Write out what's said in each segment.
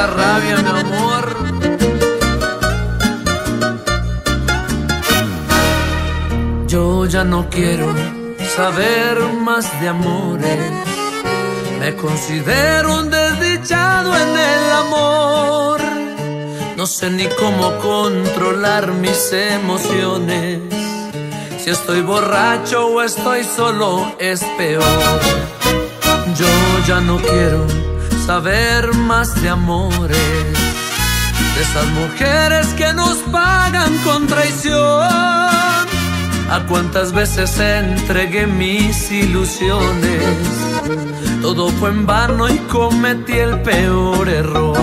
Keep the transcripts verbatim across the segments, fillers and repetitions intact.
pura rabia, mi amor. Yo ya no quiero saber más de amores. Me considero un desdichado en el amor. No sé ni cómo controlar mis emociones. Si estoy borracho o estoy solo es peor. Yo ya no quiero saber más de amores, de esas mujeres que nos pagan con traición. A cuántas veces entregué mis ilusiones, todo fue en vano y cometí el peor error.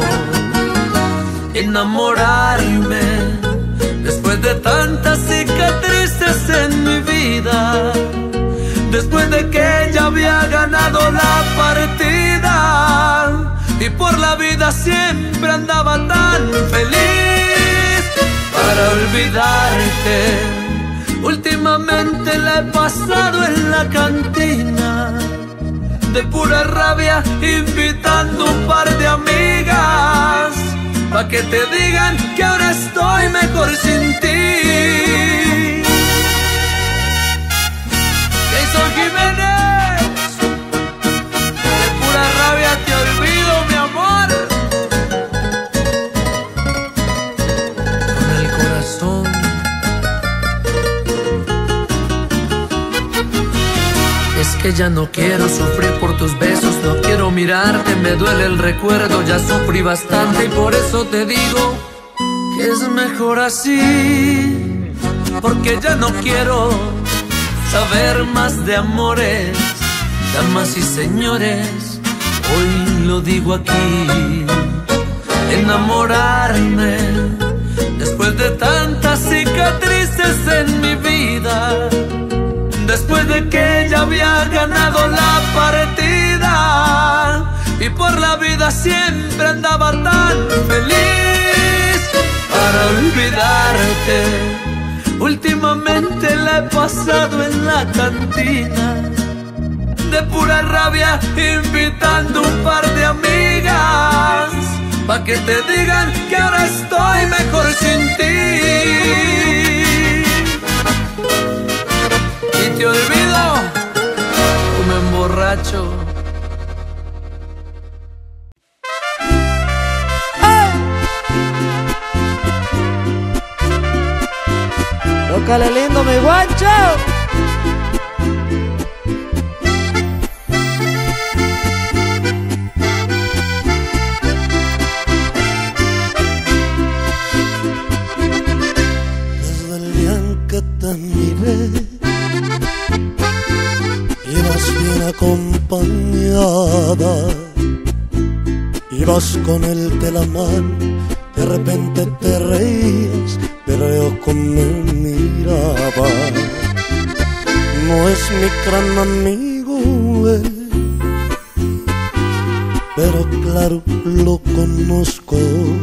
Enamorarme después de tantas cicatrices en mi vida, después de que ya había ganado la partida y por la vida siempre andaba tan feliz. Para olvidarte últimamente la he pasado en la cantina, de pura rabia invitando un par de amigas, pa' que te digan que ahora estoy mejor sin ti. Jason Jiménez, de pura rabia te olvido, mi amor. Con el corazón es que ya no quiero sufrir por tus besos, no quiero mirarte, me duele el recuerdo, ya sufrí bastante y por eso te digo que es mejor así, porque ya no quiero saber más de amores. Damas y señores, hoy lo digo aquí. Enamorarme después de tantas cicatrices en mi vida, después de que ya había ganado la partida y por la vida siempre andaba tan feliz. Para olvidarte últimamente la he pasado en la cantina, de pura rabia invitando un par de amigas, pa' que te digan que ahora estoy mejor sin ti. Y te olvido o me emborracho. Tócale lindo, mi guacho. Desde el día en que te miré, ibas bien acompañada, ibas con él de la mano, de repente te reías, pero yo como me miraba. No es mi gran amigo él, pero claro lo conozco,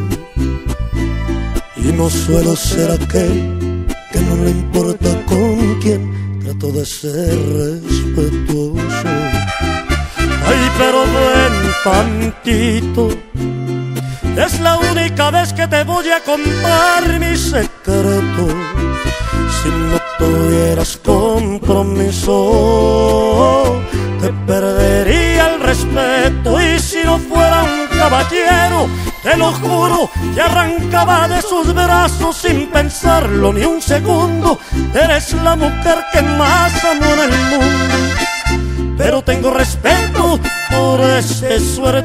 y no suelo ser aquel que no le importa con quién, trato de ser respetuoso. Ay, pero ven tantito, es la única vez que te voy a contar mi secreto. Si no tuvieras compromiso, te perdería el respeto. Y si no fuera un caballero, te lo juro, te arrancaba de sus brazos sin pensarlo ni un segundo. Eres la mujer que más amo en el mundo, pero tengo respeto por ese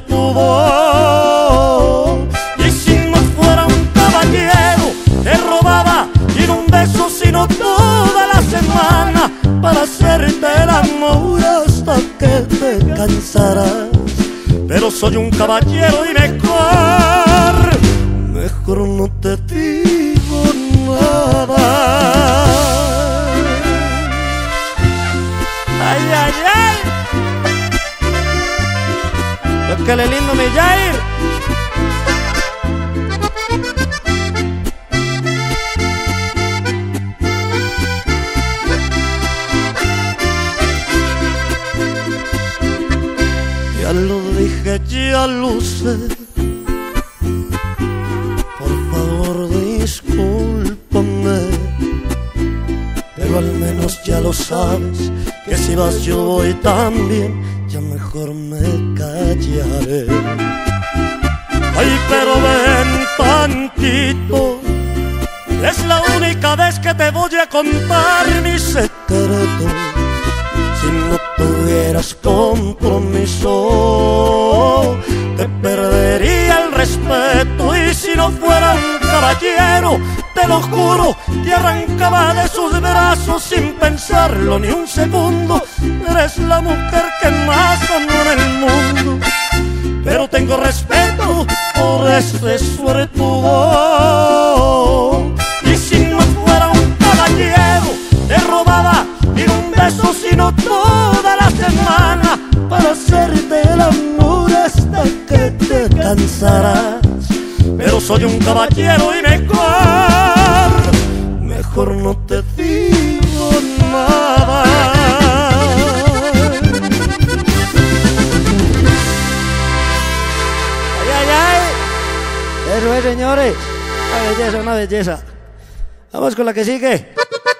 suertudo. Y si no fuera un caballero, te robaba y no un beso, sino toda la semana, para hacerte el amor hasta que te cansarás. Pero soy un caballero y mejor, mejor no te digo nada. Ay, ay, ay. Tócale lindo, mi Jair. Ya lo dije, ya lo sé, lo sabes, que si vas yo voy también, ya mejor me callaré. Ay, pero ven tantito, es la única vez que te voy a contar mi secreto. Si no tuvieras compromiso, te perdería el respeto. Y si no fuera un caballero, te lo juro, te arrancaba de sus brazos sin pensarlo ni un segundo. Eres la mujer que más amo en el mundo, pero tengo respeto por ese suertudo. Y si no fuera un caballero, te robaba ni un beso, sino toda la semana, para hacerte el amor hasta que te cansarás. Pero soy un caballero y mejor, mejor no te digo nada. Ay, ay, ay. Eso es, señores. Una belleza, una belleza. Vamos con la que sigue.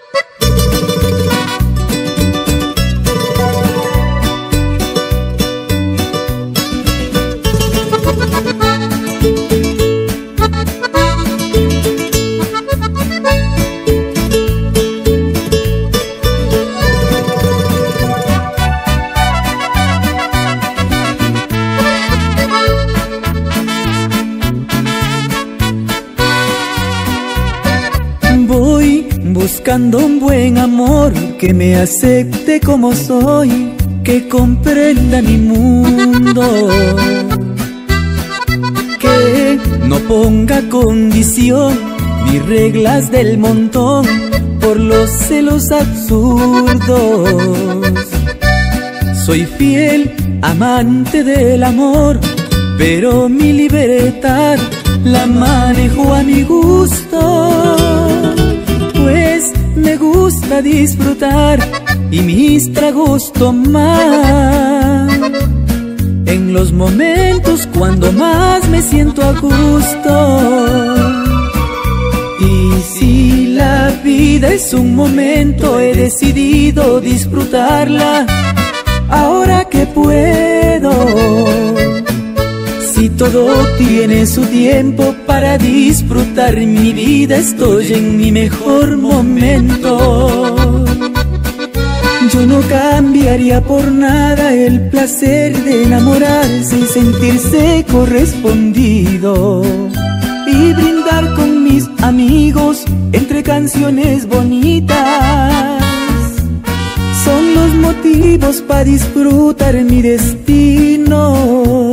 Buscando un buen amor que me acepte como soy, que comprenda mi mundo, que no ponga condición ni reglas del montón por los celos absurdos. Soy fiel amante del amor, pero mi libertad la manejo a mi gusto, pues me gusta disfrutar y mis tragos tomar en los momentos cuando más me siento a gusto. Y si la vida es un momento, he decidido disfrutarla ahora que puedo. Si todo tiene su tiempo para disfrutar mi vida, estoy en mi mejor momento. Yo no cambiaría por nada el placer de enamorarse y sentirse correspondido, y brindar con mis amigos entre canciones bonitas. Son los motivos para disfrutar mi destino.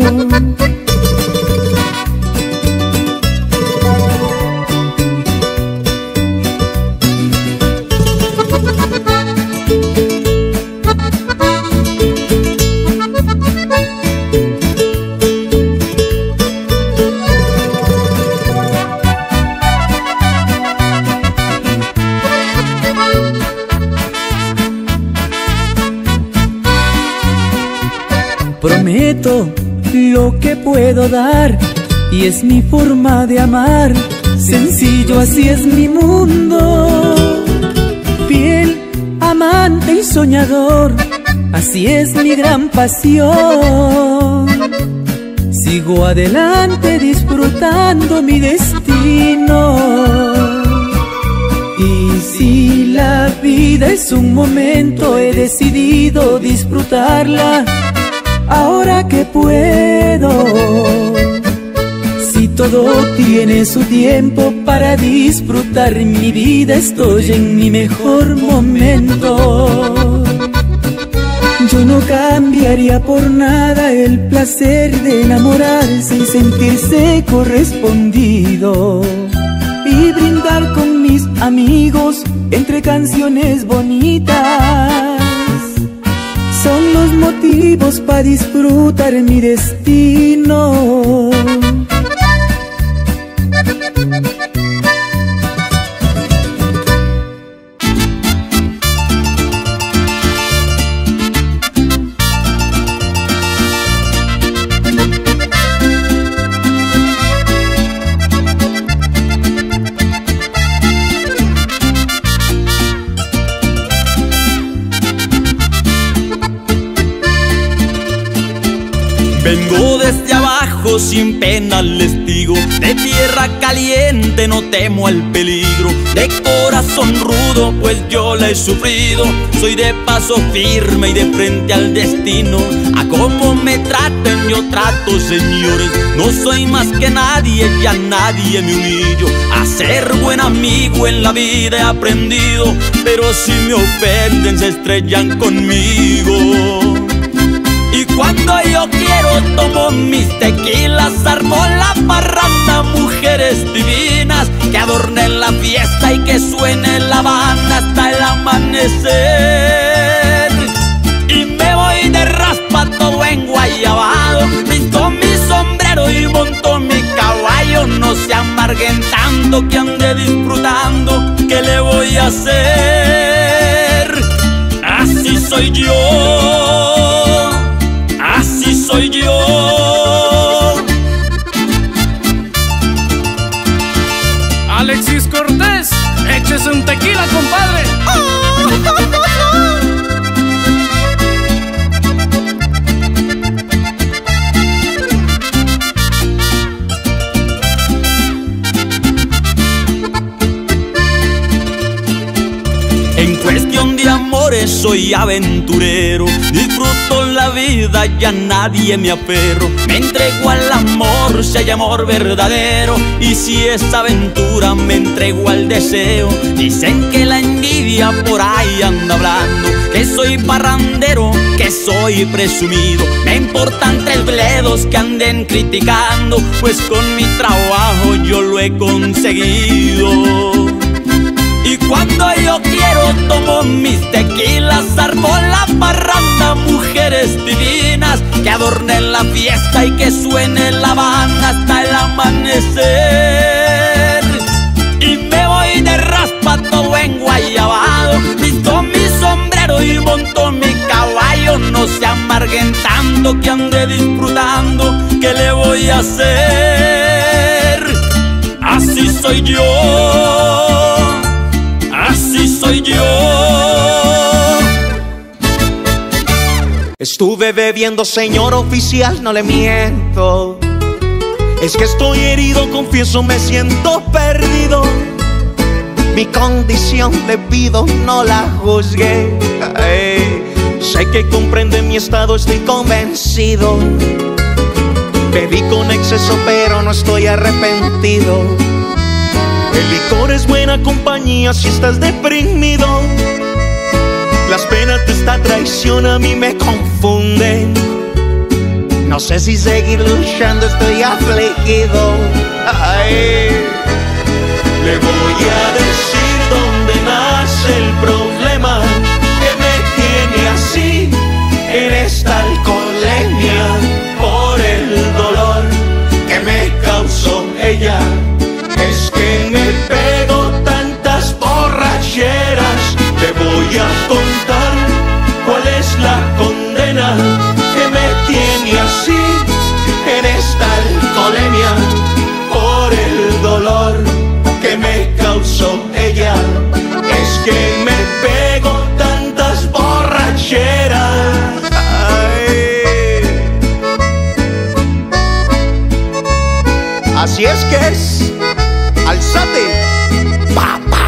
Prometo lo que puedo dar, y es mi forma de amar. Sencillo, así es mi mundo. Fiel, amante y soñador, así es mi gran pasión. Sigo adelante disfrutando mi destino. Y si la vida es un momento, he decidido disfrutarla ahora que puedo. Si todo tiene su tiempo para disfrutar mi vida, estoy en mi mejor momento. Yo no cambiaría por nada el placer de enamorarse y sentirse correspondido, y brindar con mis amigos entre canciones bonitas. Son los motivos para disfrutar mi destino. Vengo desde abajo, sin pena les digo, de tierra caliente no temo el peligro, de corazón rudo pues yo la he sufrido. Soy de paso firme y de frente al destino, a cómo me traten yo trato, señores. No soy más que nadie y a nadie me humillo, a ser buen amigo en la vida he aprendido, pero si me ofenden se estrellan conmigo. Y cuando yo quiero tomo mis tequilas, armo la parranda, mujeres divinas que adornen la fiesta y que suene la banda hasta el amanecer. Y me voy de raspa todo enguayabado, visto mi sombrero y monto mi caballo. No se amarguen tanto que ande disfrutando, ¿qué le voy a hacer? Así soy yo, así soy yo. Alexis Cortés, échese un tequila, compadre. En cuestión de amores soy aventurero, disfruto la vida y a nadie me aferro. Me entrego al amor si hay amor verdadero, y si es aventura me entrego al deseo. Dicen que la envidia por ahí anda hablando, que soy parrandero, que soy presumido. Me importan tres bledos que anden criticando, pues con mi trabajo yo lo he conseguido. Y cuando yo quiero tomo mis tequilas, armo la parranda, mujeres divinas que adornen la fiesta y que suene la banda hasta el amanecer. Y me voy de raspa todo enguayabado, visto mi sombrero y monto mi caballo. No se amarguen tanto que ande disfrutando, ¿qué le voy a hacer? Así soy yo, así soy yo. Estuve bebiendo, señor oficial, no le miento. Es que estoy herido, confieso, me siento perdido. Mi condición le pido, no la juzgue. Ay, sé que comprende mi estado, estoy convencido. Bebí con exceso, pero no estoy arrepentido. El licor es buena compañía si estás deprimido. Las penas de esta traición a mí me confunden. No sé si seguir luchando, estoy afligido. Ay, le voy a decir dónde nace el problema que me tiene así en esta alcoholemia, por el dolor que me causó ella. Es que me pego tantas borracheras, te voy a contar cuál es la condena que me tiene así en esta alcoholemia, por el dolor que me causó ella. Es que me pego tantas borracheras. Ay. Así es que es. Alzate, papá.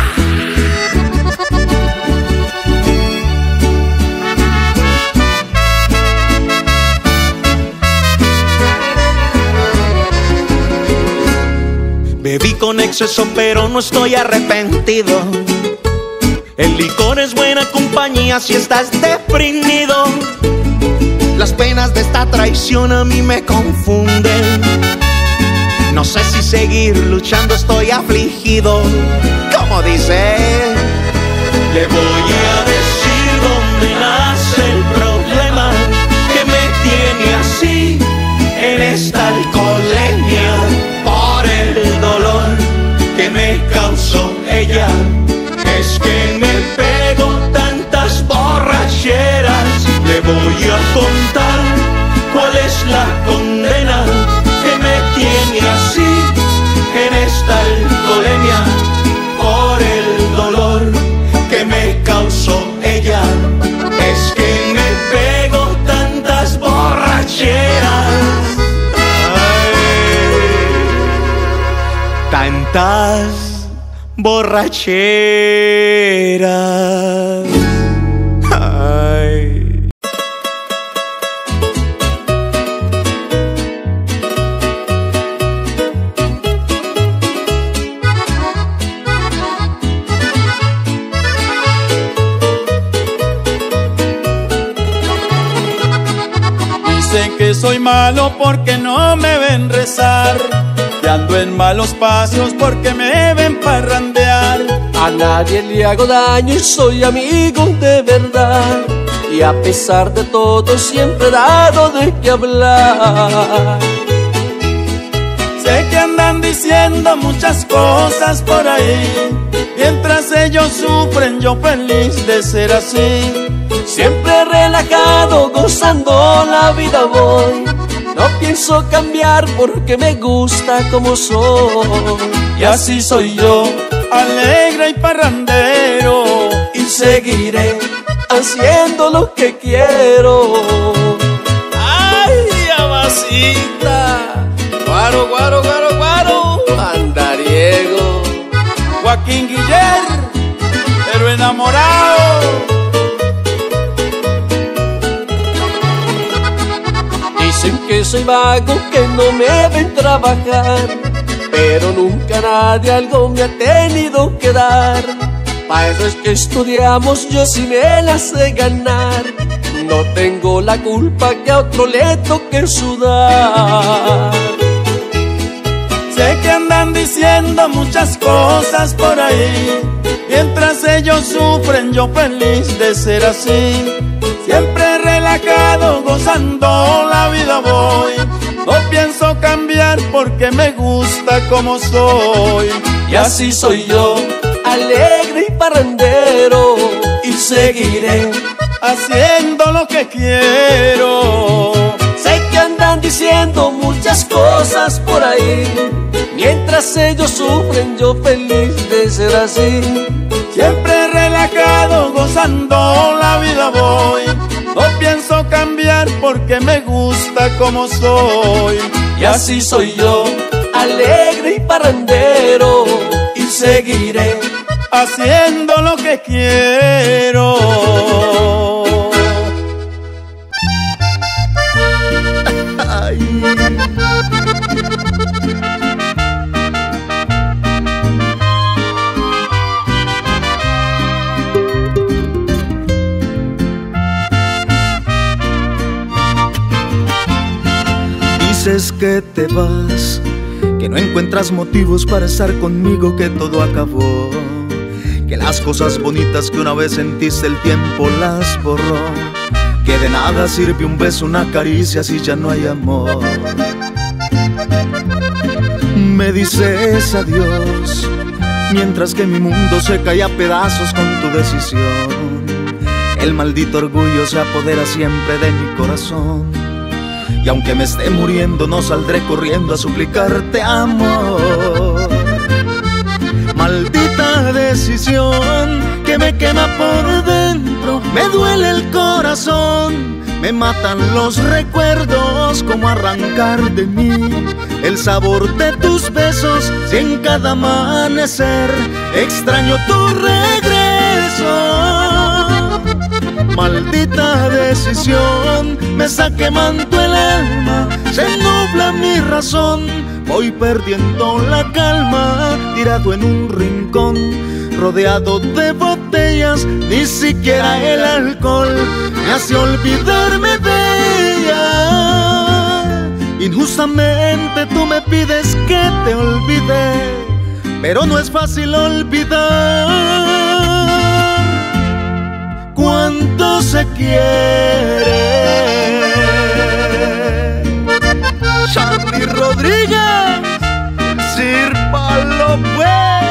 Bebí con exceso, pero no estoy arrepentido. El licor es buena compañía si estás deprimido. Las penas de esta traición a mí me confunden. No sé si seguir luchando, estoy afligido. Como dice, le voy a decir dónde nace el problema que me tiene así en esta alcoholemia, por el dolor que me causó ella. Es que me pego tantas borracheras, le voy a contar cuál es la condena que me tiene así en esta alcoholemia, por el dolor que me causó malditas borracheras. Ay. Dicen que soy malo porque no me ven rezar, que ando en malos pasos porque me ven parrandear. A nadie le hago daño y soy amigo de verdad, y a pesar de todo siempre he dado de qué hablar. Sé que andan diciendo muchas cosas por ahí, mientras ellos sufren yo feliz de ser así. Siempre relajado, gozando la vida voy, no pienso cambiar porque me gusta como soy. Y así soy yo, alegre y parrandero, y seguiré haciendo lo que quiero. ¡Ay, amasita! Guaro, guaro, guaro, guaro, Andariego, Joaquín Guiller, pero enamorado. Dicen que soy vago, que no me ven trabajar, pero nunca nadie algo me ha tenido que dar. Pa' eso es que estudiamos, yo sí me la sé ganar. No tengo la culpa que a otro le toque sudar. Sé que andan diciendo muchas cosas por ahí, mientras ellos sufren yo feliz de ser así. Siempre relajado, gozando la vida voy, no pienso cambiar porque me gusta como soy. Y así soy yo, alegre y parrandero, y seguiré haciendo lo que quiero. Sé que andan diciendo muchas cosas por ahí, mientras ellos sufren yo feliz de ser así. Siempre relajado, gozando la vida voy, no pienso cambiar porque me gusta como soy. Y así soy yo, alegre y parrandero, y seguiré haciendo lo que quiero. Ay. Dices que te vas, que no encuentras motivos para estar conmigo, que todo acabó, que las cosas bonitas que una vez sentiste el tiempo las borró, que de nada sirve un beso, una caricia si ya no hay amor. Me dices adiós, mientras que mi mundo se cae a pedazos con tu decisión. El maldito orgullo se apodera siempre de mi corazón, y aunque me esté muriendo no saldré corriendo a suplicarte amor. Maldita decisión que me quema por dentro, me duele el corazón, me matan los recuerdos, como arrancar de mí el sabor de tus besos, si en cada amanecer extraño tu regreso. Maldita decisión, me está quemando el alma, se nubla mi razón, voy perdiendo la calma, tirado en un rincón, rodeado de botellas, ni siquiera el alcohol me hace olvidarme de ella. Injustamente tú me pides que te olvide, pero no es fácil olvidar cuánto se quiere. Charly Rodríguez, sírvalo pues.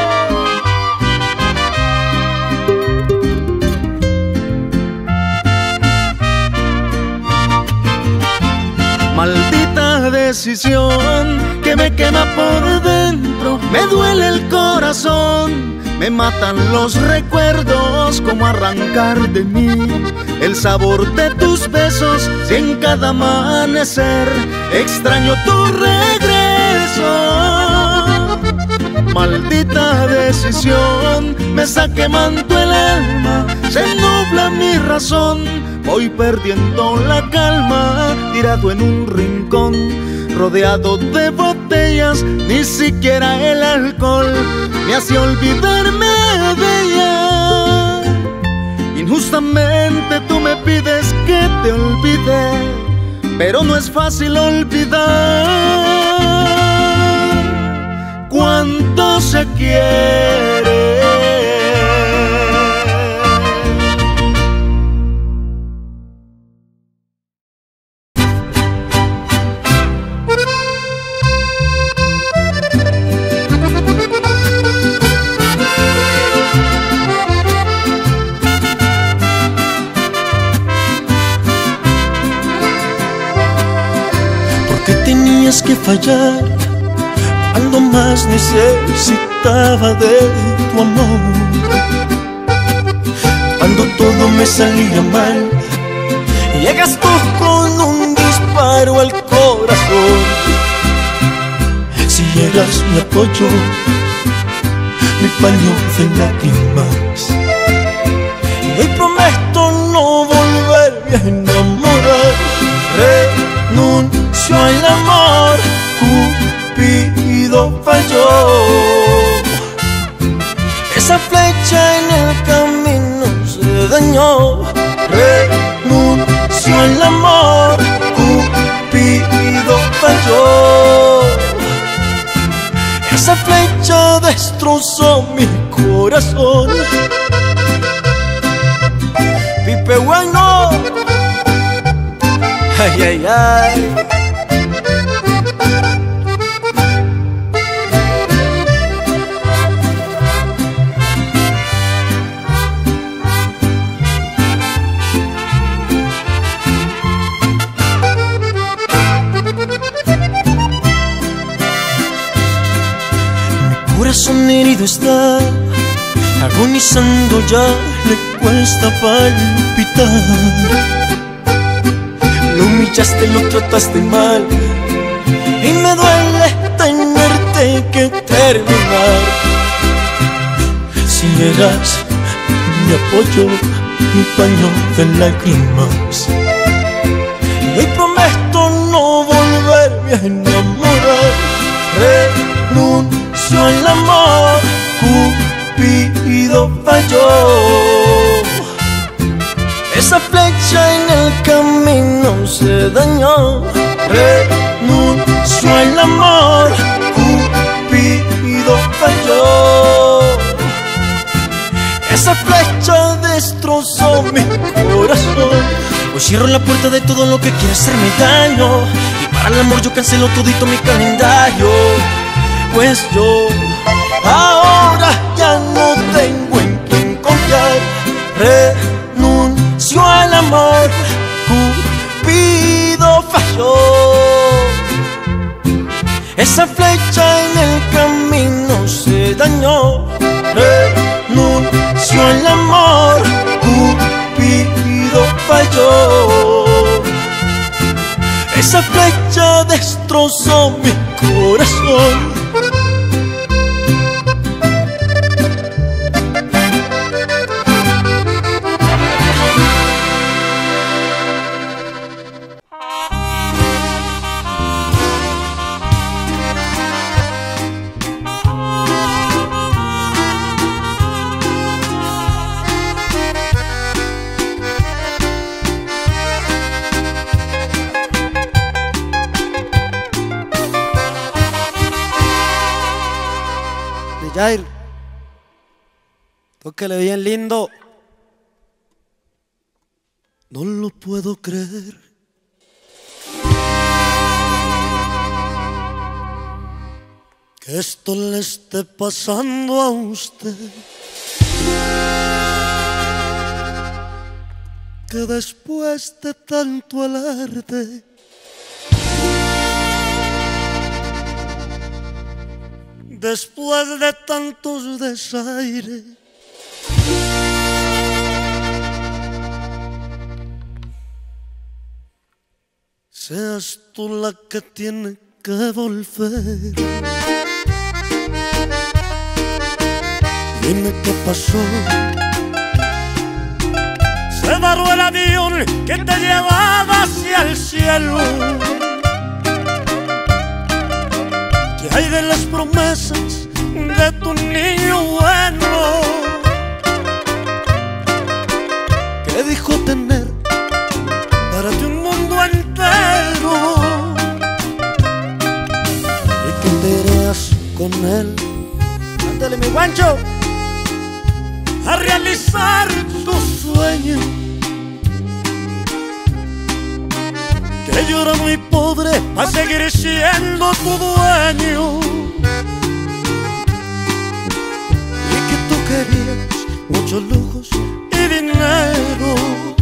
Maldita decisión que me quema por dentro, me duele el corazón, me matan los recuerdos, como arrancar de mí el sabor de tus besos, si en cada amanecer extraño tu regreso. Maldita decisión, me está quemando el alma, se nubla mi razón, voy perdiendo la calma, tirado en un rincón, rodeado de botellas, ni siquiera el alcohol me hace olvidarme de ella. Injustamente tú me pides que te olvide, pero no es fácil olvidar cuando se quiere. ¿Por qué tenías que fallar cuando más necesitaba de tu amor? Cuando todo me salía mal, llegas tú con un disparo al corazón. Si eras mi apoyo, mi paño de lágrimas, y hoy prometo no volverme a enamorar. Renuncio al amor, Cupido falló. Esa flecha en el camino se dañó. Renuncio al amor, Cupido falló. Esa flecha destrozó mi corazón. Pipe bueno, ay, ay, ay. Mi corazón herido está, agonizando ya, le cuesta palpitar. Lo humillaste, lo trataste mal, y me duele tenerte que terminar. Si eras mi apoyo, mi paño de lágrimas, y hoy prometo no volverme a enamorar. Renuncio al amor, Cupido falló. Esa flecha en el camino se dañó. Renuncio al amor, Cupido falló. Esa flecha destrozó mi corazón. Hoy cierro la puerta de todo lo que quiere hacerme daño, y para el amor yo cancelo todito mi calendario. Pues yo ahora ya no tengo en quién confiar. Renuncio al amor, Cupido falló. Esa flecha en el camino se dañó. Renuncio al amor, Cupido falló. Esa flecha destrozó mi corazón. Jair, tóquele bien lindo. No lo puedo creer, que esto le esté pasando a usted, que después de tanto alarde después de tantos desaires, seas tú la que tiene que volver. Dime qué pasó. Se varó el avión que te llevaba hacia el cielo. ¿Qué hay de las promesas de tu niño bueno? ¿Qué dijo tener para ti un mundo entero? ¿Y que te irás con él? Ándale, mi guancho, a realizar tu sueño. Que yo era muy pobre a seguir siendo tu dueño. Y que tú querías muchos lujos y dinero.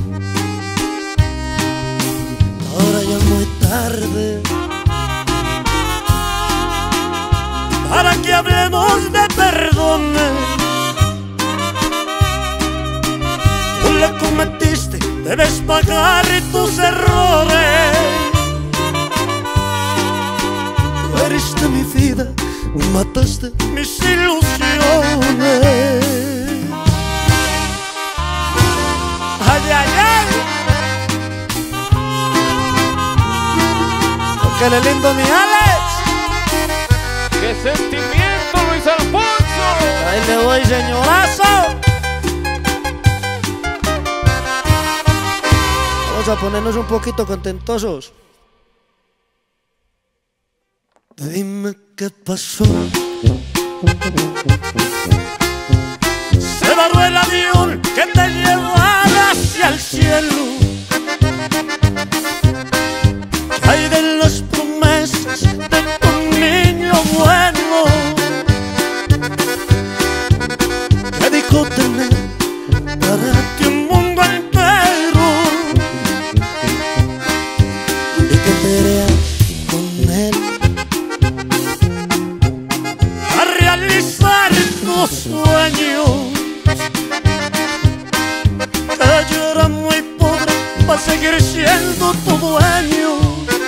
Ahora ya es muy tarde para que hablemos de perdones. Tú le cometiste, debes pagar tus errores. Tú heriste mi vida, mataste mis ilusiones. ay, ay, ay. ¡Qué lindo, mi Alex! ¡Qué sentimiento, Luis Alfonso! Ahí le voy, señorazo. Vamos a ponernos un poquito contentosos. Dime qué pasó. Se varó el avión que te llevaba hacia el cielo. ¿Qué hay de las promesas de tu niño bueno? ¿Qué dijo tener para ti un mundo entero? ¿Y que te irás con él a realizar tus sueños? Que yo era muy pobre para seguir siendo tu dueño.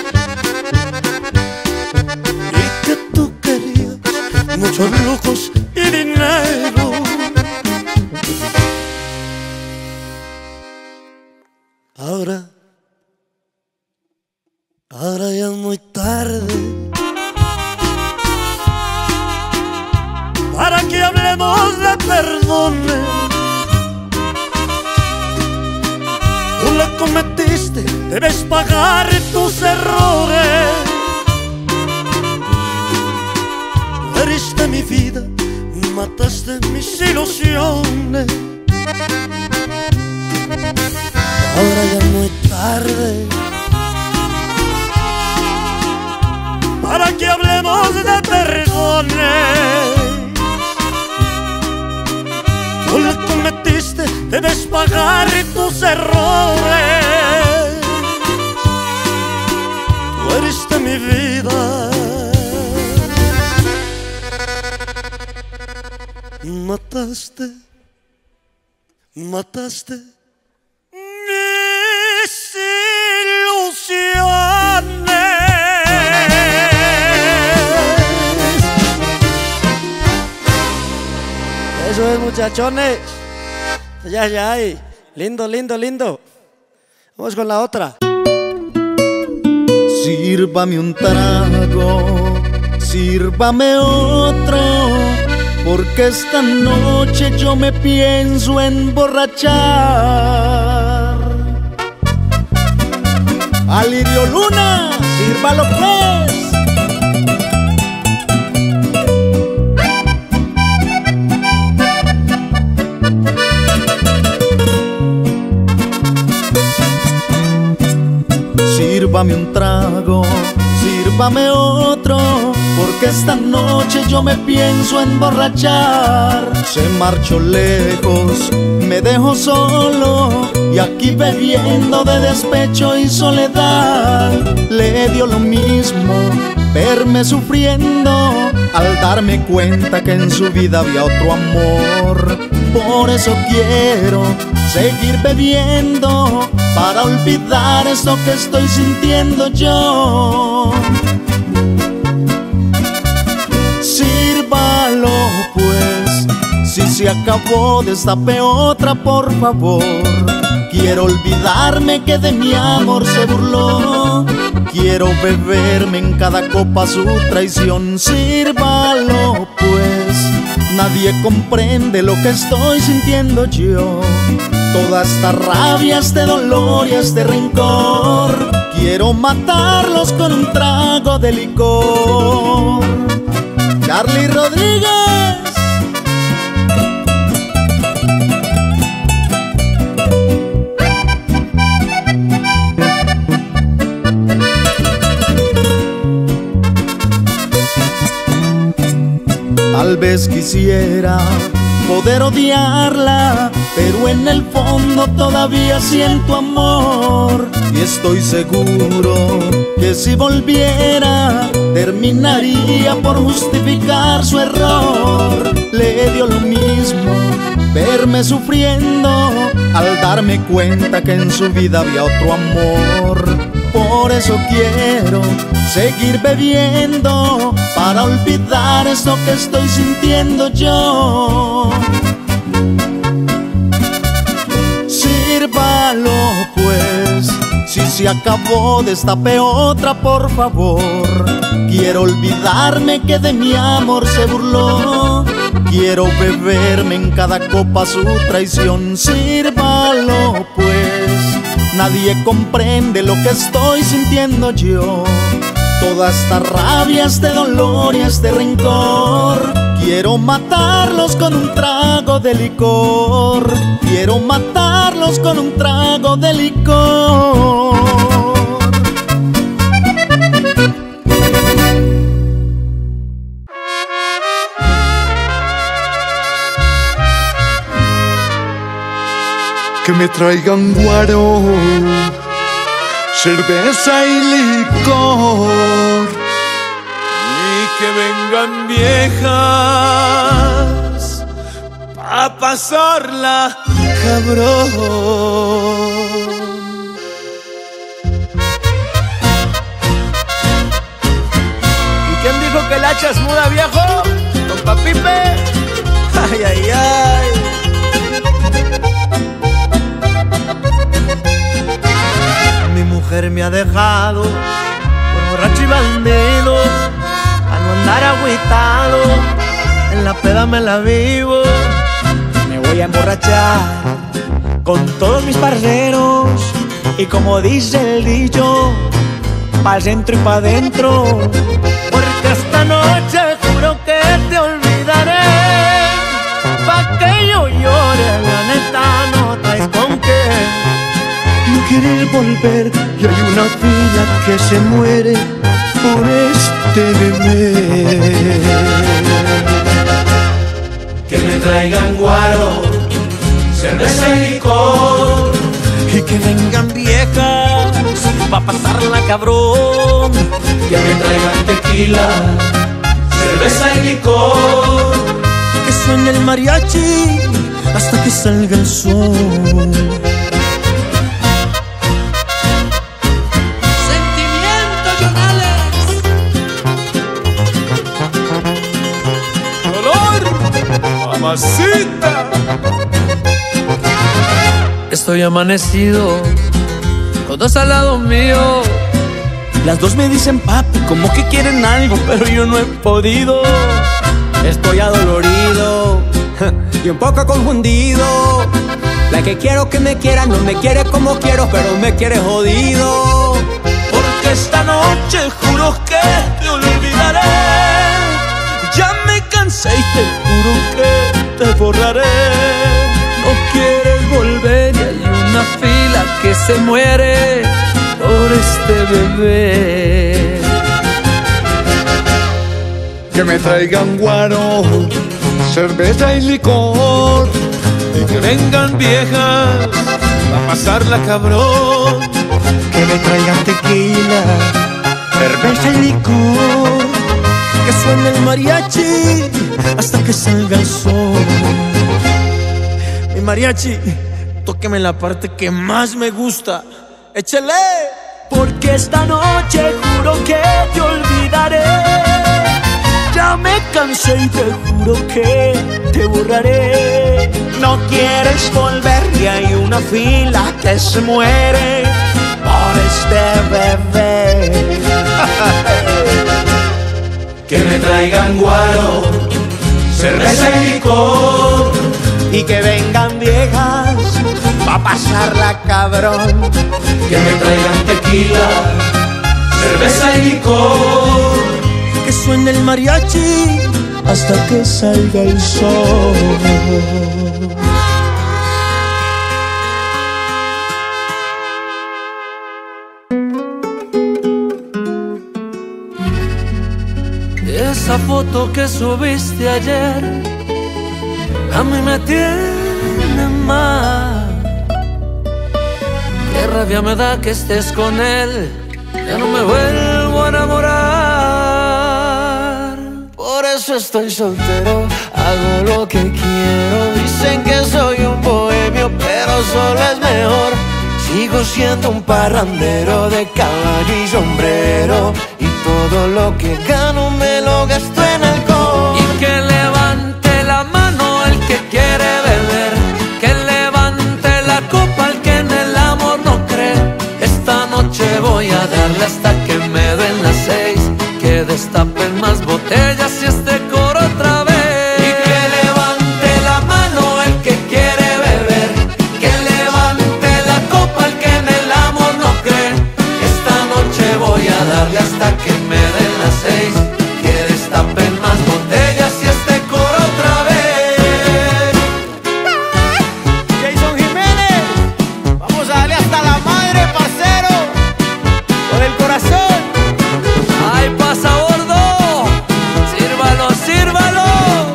Y que tú querías muchos lujos y dinero. Ahora, ahora ya es muy tarde para que hablemos de perdones. Tú la cometiste, debes pagar tus errores. Tú heriste mi vida, mataste mis ilusiones. Ahora ya es muy tarde para que hablemos de perdones. Tú la cometiste, debes pagar tus errores. Tú heriste mi vida, mataste, mataste mis ilusiones. Eso es, muchachones. Ya, ya, ay. Lindo, lindo, lindo. Vamos con la otra. Sírvame un trago, sírvame otro, porque esta noche yo me pienso emborrachar. Alirio Luna, sírvalo pues. Sírvame un trago, sírvame otro, porque esta noche yo me pienso emborrachar. Se marchó lejos, me dejó solo, y aquí bebiendo de despecho y soledad. Le dio lo mismo verme sufriendo, al darme cuenta que en su vida había otro amor. Por eso quiero seguir bebiendo, para olvidar esto que estoy sintiendo yo. Sírvalo pues, Si se acabó, destape otra, por favor. Quiero olvidarme que de mi amor se burló. Quiero beberme en cada copa su traición. Sírvalo pues, nadie comprende lo que estoy sintiendo yo. Toda esta rabia, este dolor y este rencor, quiero matarlos con un trago de licor. Charly Rodríguez. Tal vez quisiera poder odiarla, pero en el fondo todavía siento amor. Y estoy seguro que si volviera, terminaría por justificar su error. Le dio lo mismo verme sufriendo al darme cuenta que en su vida había otro amor. Por eso quiero seguir bebiendo para olvidar esto que estoy sintiendo yo. Sírvalo pues, si se acabó, destape otra, por favor. Quiero olvidarme que de mi amor se burló. Quiero beberme en cada copa su traición. Sírvalo pues, nadie comprende lo que estoy sintiendo yo. Toda esta rabia, este dolor y este rencor, quiero matarlos con un trago de licor. Quiero matarlos con un trago de licor. Que me traigan guaro, cerveza y licor, y que vengan viejas a pasarla, cabrón. ¿Y quién dijo que el hacha es muda, viejo? Compa Pipe. Ay, ay, ay. Mi mujer me ha dejado por borracho y bandido, a no andar agüitado, en la peda me la vivo. Me voy a emborrachar con todos mis parceros, y como dice el dicho, pa'l centro y pa' dentro. Porque esta noche juro que te olvidaré, pa' que yo llore, la neta no traes con qué. no quieres volver y hay una fila que se muere por este bebé. Que me traigan guaro, cerveza y licor, y que vengan viejas pa' pasarla, cabrón. que me traigan tequila, cerveza y licor, Que suene el mariachi hasta que salga el sol. Sentimiento, John Alex. Dolor, mamacita. Estoy amanecido, los dos al lado mío. Las dos me dicen papi, como que quieren algo, pero yo no he podido. Estoy adolorido y un poco confundido. La que quiero que me quiera no me quiere como quiero, pero me quiere jodido. Porque esta noche juro que te olvidaré. Ya me cansé y te juro que te borraré. No quieres volver y hay una fila que se muere por este bebé. Que me traigan guaro, cerveza y licor, Y que vengan viejas a pasarla, cabrón. que me traigan tequila, cerveza y licor, Que suene el mariachi hasta que salga el sol. Mi mariachi, tóqueme la parte que más me gusta. ¡Échale! Porque esta noche juro que te olvidaré. Ya me cansé y te juro que te borraré. No quieres volver y hay una fila que se muere por este bebé. Que me traigan guaro, cerveza y licor, y que vengan viejas pa' pasarla cabrón. Que me traigan tequila, cerveza y licor, que suene el mariachi hasta que salga el sol. Esa foto que subiste ayer a mí me tiene mal. Qué rabia me da que estés con él, ya no me vuelvo a enamorar. Por eso estoy soltero, hago lo que quiero. Dicen que soy un bohemio, pero solo es mejor. Sigo siendo un parrandero de caballo y sombrero, y todo lo que gano me lo gasto en alcohol. Y que levante la mano el que quiere beber, que levante la copa el que en el amor no cree. Esta noche voy a darle hasta que me den las seis, que destapen más botellas y este coro otra vez. Y que levante la mano el que quiere beber, que levante la copa el que en el amor no cree. Esta noche voy a darle hasta que me den las seis, que destapen más botellas y este coro otra vez. Jason Jiménez, vamos a darle hasta la madre, parcero, con el corazón. ¡Ay, pasa gordo! ¡Sírvalo, sírvalo!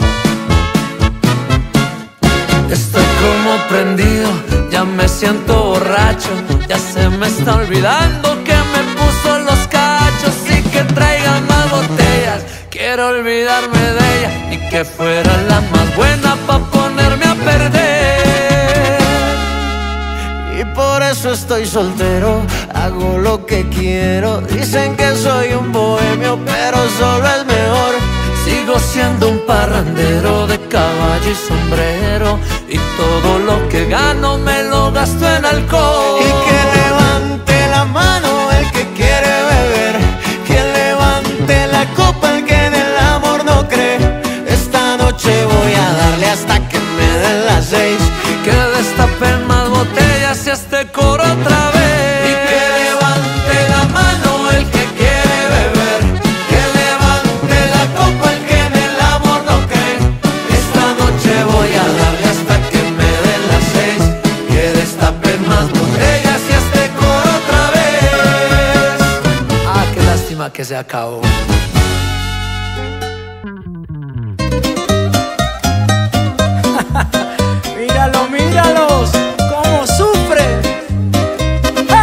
Estoy como prendido, ya me siento borracho, ya se me está olvidando que me puso los cachos. Y que traigan más botellas, quiero olvidarme de ella, y que fuera la más buena pa' ponerme a perder. Y por eso estoy soltero, hago lo que quiero. Dicen que soy un bohemio, pero solo es mejor. Sigo siendo un parrandero de caballo y sombrero, y todo lo que gano me lo gasto en alcohol. Y que levante la mano el que quiere beber, que levante la copa el que en el amor no cree. Esta noche voy a darle hasta que me den las seis, que destapen más botellas y este coro otra vez. Y que levante la mano el que quiere beber, que levante la copa el que en el amor no cree. Esta noche voy a darle hasta que me den las seis, que destapen más botellas y este coro otra vez. Ah, qué lástima que se acabó. Míralo, míralos, cómo sufren. ¡Ja!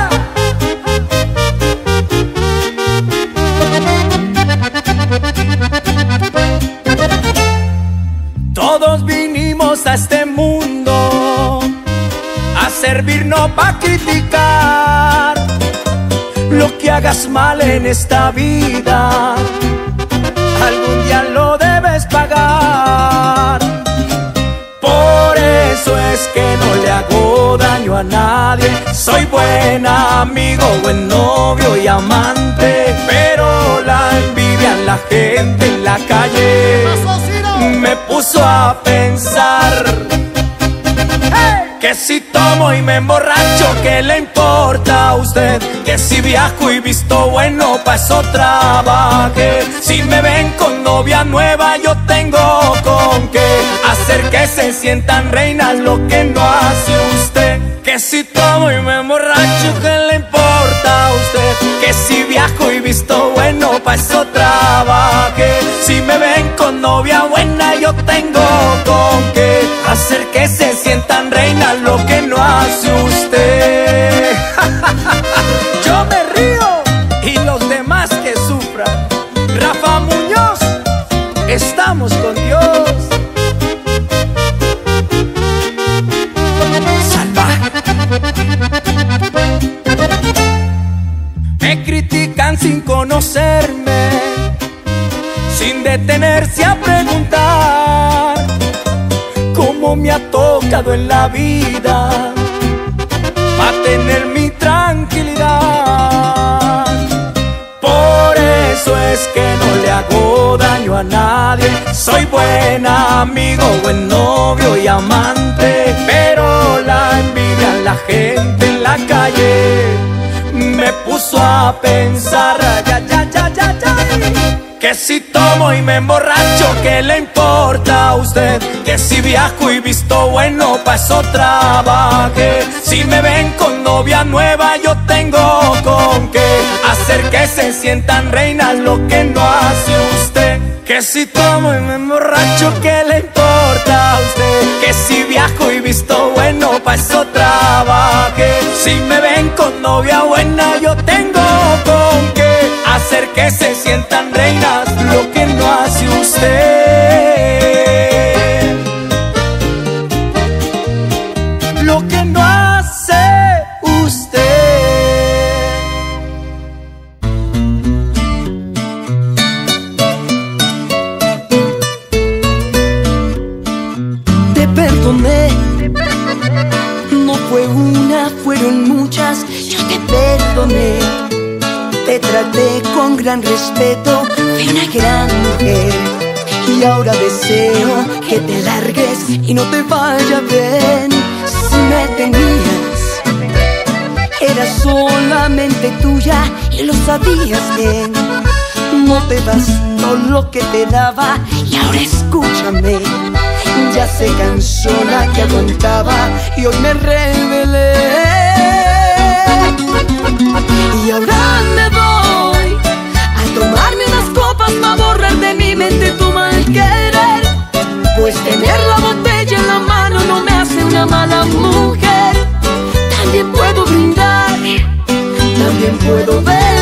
Todos vinimos a este mundo a servirnos pa' criticar. Lo que hagas mal en esta vida, algún día lo debes pagar. Por eso es que no le hago daño a nadie. Soy buen amigo, buen novio y amante, pero la envidia en la gente en la calle me puso a pensar. ¡Hey! Que si tomo y me emborracho, ¿qué le importa a usted? Que si viajo y visto bueno, pa' eso trabajé. Si me ven con novia nueva, yo tengo con qué hacer que se sientan reinas, lo que no hace usted. Que si tomo y me emborracho, ¿qué le importa a usted? Que si viajo y visto bueno, pa' eso trabajé. Si me ven con novia buena, yo tengo con qué hacer que se sientan reinas, lo que no hace usted. Yo me río y los demás que sufran. Rafa Muñoz, estamos con Dios. Salvaje. Me critican sin conocerme, sin detenerse a preguntar cómo me ha tocado en la vida para tener mi tranquilidad. Por eso es que no le hago daño a nadie. Soy buen amigo, buen novio y amante, pero la envidia en la gente en la calle me puso a pensar, ya, ya, ya, ya, ya, que si tomo y me emborracho, ¿qué le importa a usted? Que si viajo y visto bueno, pa' eso trabajé. Si me ven con novia nueva, yo tengo con qué hacer que se sientan reinas, lo que no hace usted. Que si tomo y me emborracho, ¿qué le importa a usted? Que si viajo y visto bueno, pa' eso trabajé. Si me ven con novia buena, yo tengo con qué hacer que se sientan reinas, lo que no hace usted. Lo que no hace usted. Te perdoné, no fue una, fueron muchas, yo te perdoné. Te traté con gran respeto, fui una gran mujer. Y ahora deseo que te largues y no te vaya bien. Si me tenías, era solamente tuya y lo sabías bien. No te bastó lo que te daba y ahora escúchame. Ya se cansó la que aguantaba y hoy me rebelé. Y ahora me voy a tomarme unas copas para borrar de mi mente tu mal querer. Pues tener la botella en la mano no me hace una mala mujer. También puedo brindar, también puedo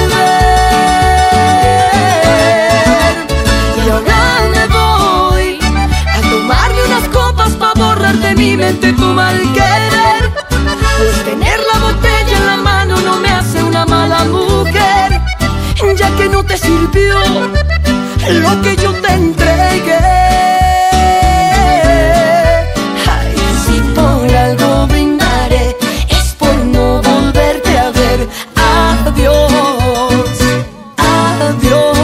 beber. Y ahora me voy a tomarme unas copas para borrar de mi mente tu mal querer. Pues tener la botella en la mano no me hace una mala mujer, ya que no te sirvió lo que yo te entregué. Ay, si por algo brindaré es por no volverte a ver. Adiós, adiós.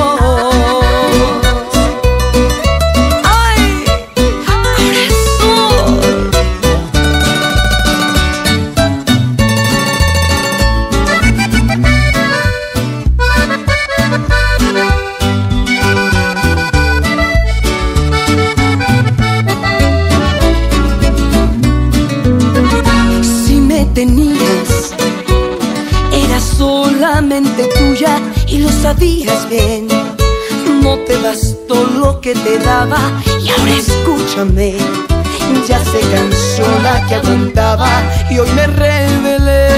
Ay, corazón. Tenías, era solamente tuya y lo sabías bien. No te bastó lo que te daba y ahora escúchame. Ya se cansó la que aguantaba y hoy me rebelé.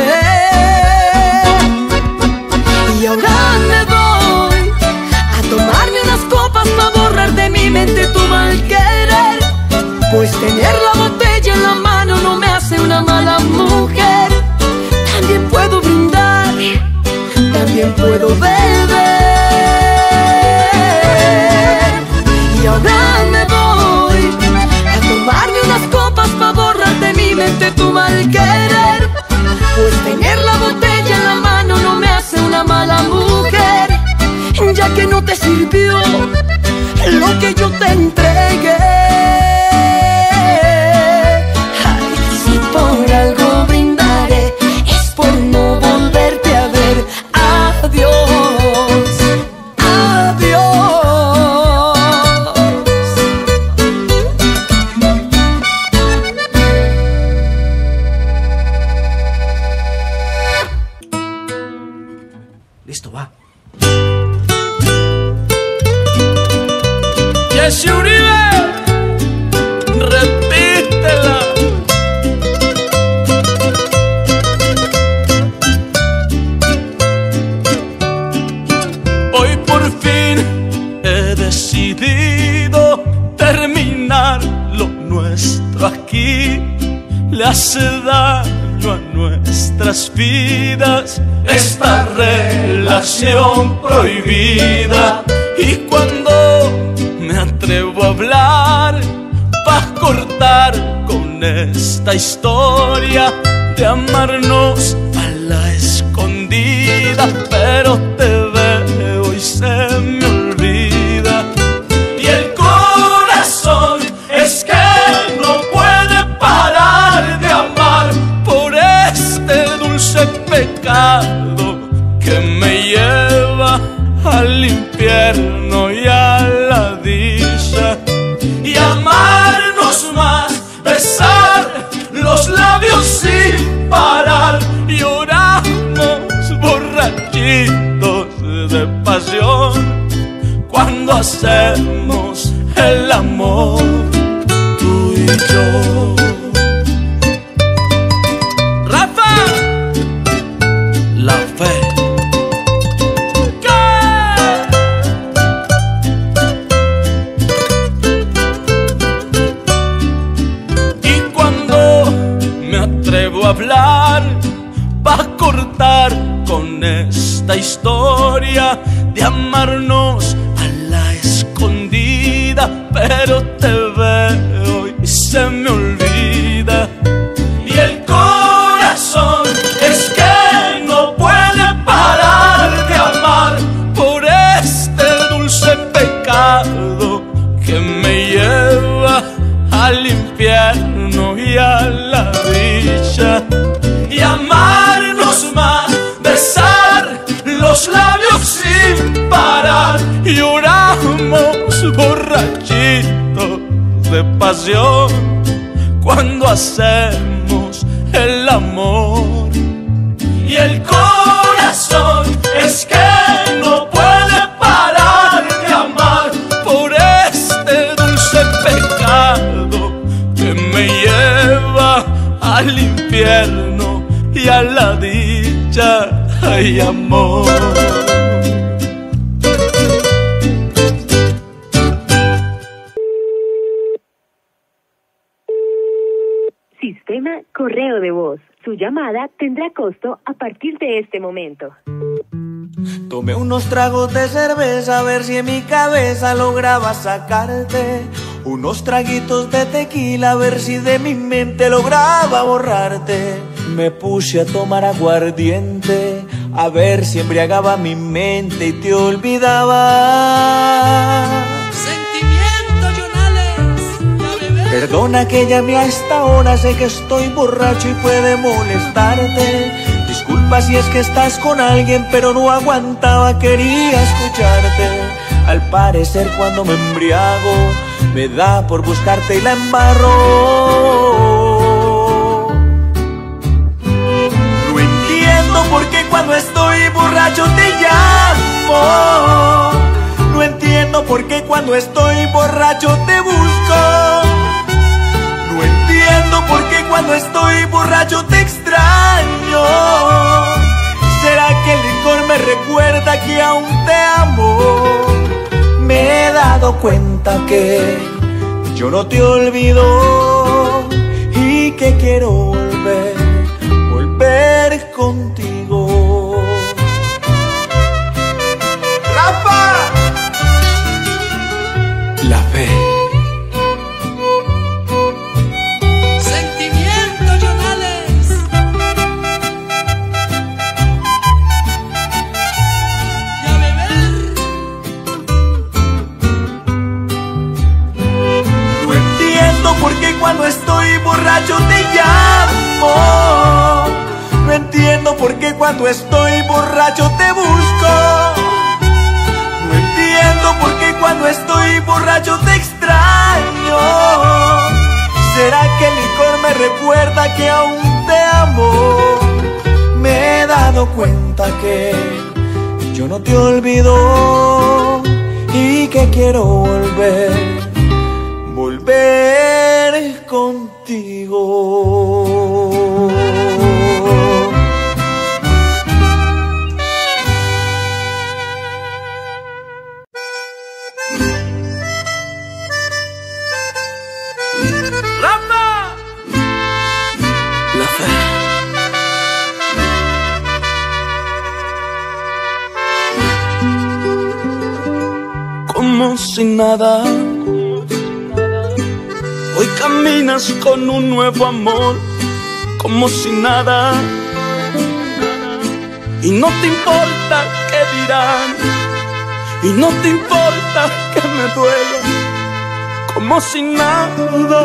Y ahora me voy a tomarme unas copas para borrar de mi mente tu mal querer. Pues tener la botella en la mano no me hace una mala mujer. También puedo brindar, también puedo beber. Y ahora me voy a tomarme unas copas para borrar de mi mente tu mal querer. Pues tener la botella en la mano no me hace una mala mujer, ya que no te sirvió lo que yo te entregué. Por algo brindaré, es por no volverte a ver. Adiós, adiós. Listo, va. Jesse Uribe, repítela. Decidido terminar lo nuestro aquí, le hace daño a nuestras vidas esta relación prohibida. Y cuando atrevo a hablar pa' cortar con esta historia de amarnos a la escondida, pero te veo y se me olvida. Y el corazón es que no puede parar de amar por este dulce pecado que me lleva al infierno y a la dicha. Y amarnos más, besar los labios sin parar, lloramos borrachitos de pasión cuando hacemos el amor, tú y yo. Rafa, La Fe. Hablar pa' cortar con esta historia de amarnos a la escondida, pero te veo y se me olvida. Y el corazón es que no puede parar de amar por este dulce pecado que me lleva al infierno y a la dicha. Y amarnos más, besar los labios sin parar, lloramos borrachitos de pasión cuando hacemos el amor. Y el corazón es que no puede parar de amar por este dulce pecado que me lleva al infierno y a la dicha. Ay, amor. Sistema correo de voz. Su llamada tendrá costo a partir de este momento. Tomé unos tragos de cerveza a ver si en mi cabeza lograba sacarte, unos traguitos de tequila a ver si de mi mente lograba borrarte. Me puse a tomar aguardiente a ver si embriagaba mi mente y te olvidaba. Sentimiento, Jonales, ya bebé. Perdona que llame a esta hora, sé que estoy borracho y puede molestarte. Disculpa si es que estás con alguien, pero no aguantaba, quería escucharte. Al parecer cuando me embriago me da por buscarte y la embarro. No entiendo por qué cuando estoy borracho te llamo. No entiendo por qué cuando estoy borracho te busco. No entiendo por qué cuando estoy borracho te extraño. ¿Será que el licor me recuerda que aún te amo? Me he dado cuenta que yo no te olvido y que quiero volver, volver contigo. ¡Rafa! La Fe. Sentimiento, Jonales. Ya bebé. No entiendo por qué cuando estoy borracho te llamo. No entiendo por qué cuando estoy borracho te busco. No entiendo por qué cuando estoy borracho te extraño. ¿Será que el licor me recuerda que aún te amo? Me he dado cuenta que yo no te olvido y que quiero volver, volver contigo. ¡Rafa! La Fe. Como si nada, Hoy caminas con un nuevo amor, como si nada. Y no te importa qué dirán, y no te importa que me duela, como si nada.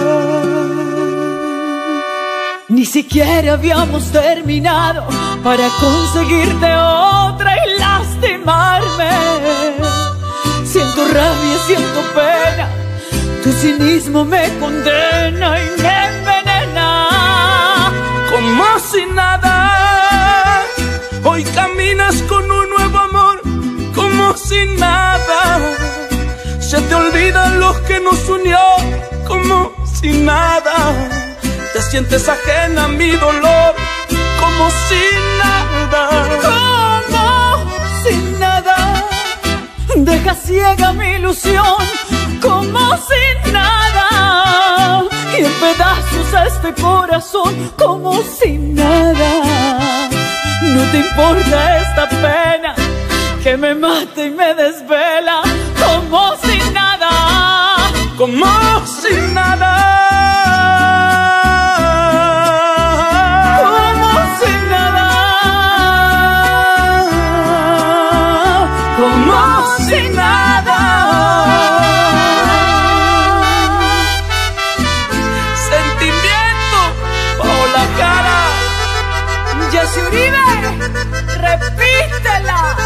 Ni siquiera habíamos terminado para conseguirte otra y lastimarme. Siento rabia, siento pena, tu cinismo me condena y me envenena. Como si nada, hoy caminas con un nuevo amor, como si nada. Se te olvidan los que nos unió, como si nada. Te sientes ajena a mi dolor, como si nada. Como si nada. Deja ciega mi ilusión, como si nada. Y en pedazos a este corazón, como si nada. No te importa esta pena que me mata y me desvela, como si nada. Como si nada. Repítela.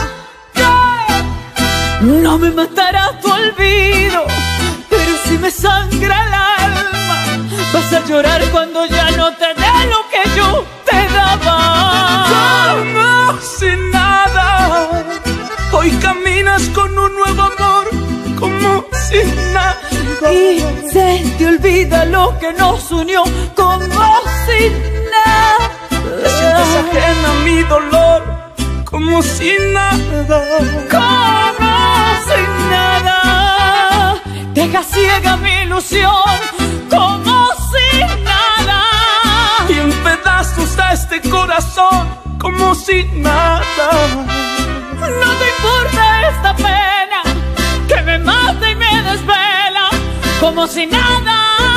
No me matará tu olvido, pero si me sangra el alma, vas a llorar cuando ya no te dé lo que yo te daba. Como si nada. Hoy caminas con un nuevo amor, como si nada. Y se te olvida lo que nos unió, como si nada. Te sientes ajena a mi dolor, como si nada. Como si nada. Deja ciega mi ilusión, como si nada. Y en pedazos a este corazón, como si nada. No te importa esta pena que me mata y me desvela, como si nada.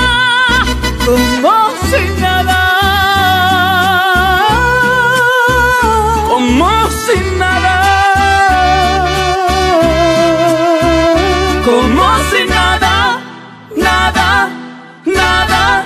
Como si nada. Como si nada. Como si nada, nada, nada.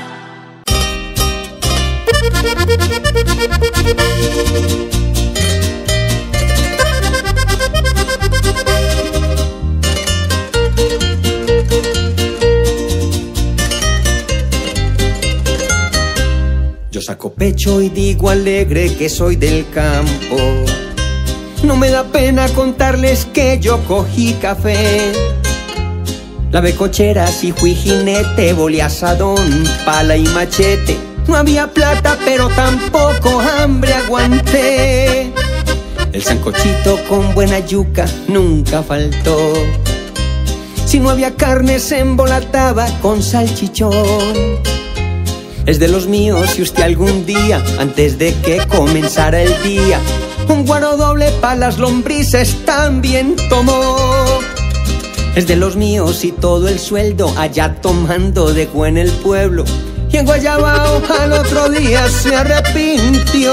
Yo saco pecho y digo alegre que soy del campo. No me da pena contarles que yo cogí café. Lavé cocheras y fui jinete, volé asadón, pala y machete. No había plata pero tampoco hambre aguanté. El sancochito con buena yuca nunca faltó. Si no había carne se embolataba con salchichón. Es de los míos si usted algún día, antes de que comenzara el día, un guaro doble pa' las lombrices también tomó. Es de los míos y todo el sueldo allá tomando dejó en el pueblo. Y en Guayabao al otro día se arrepintió.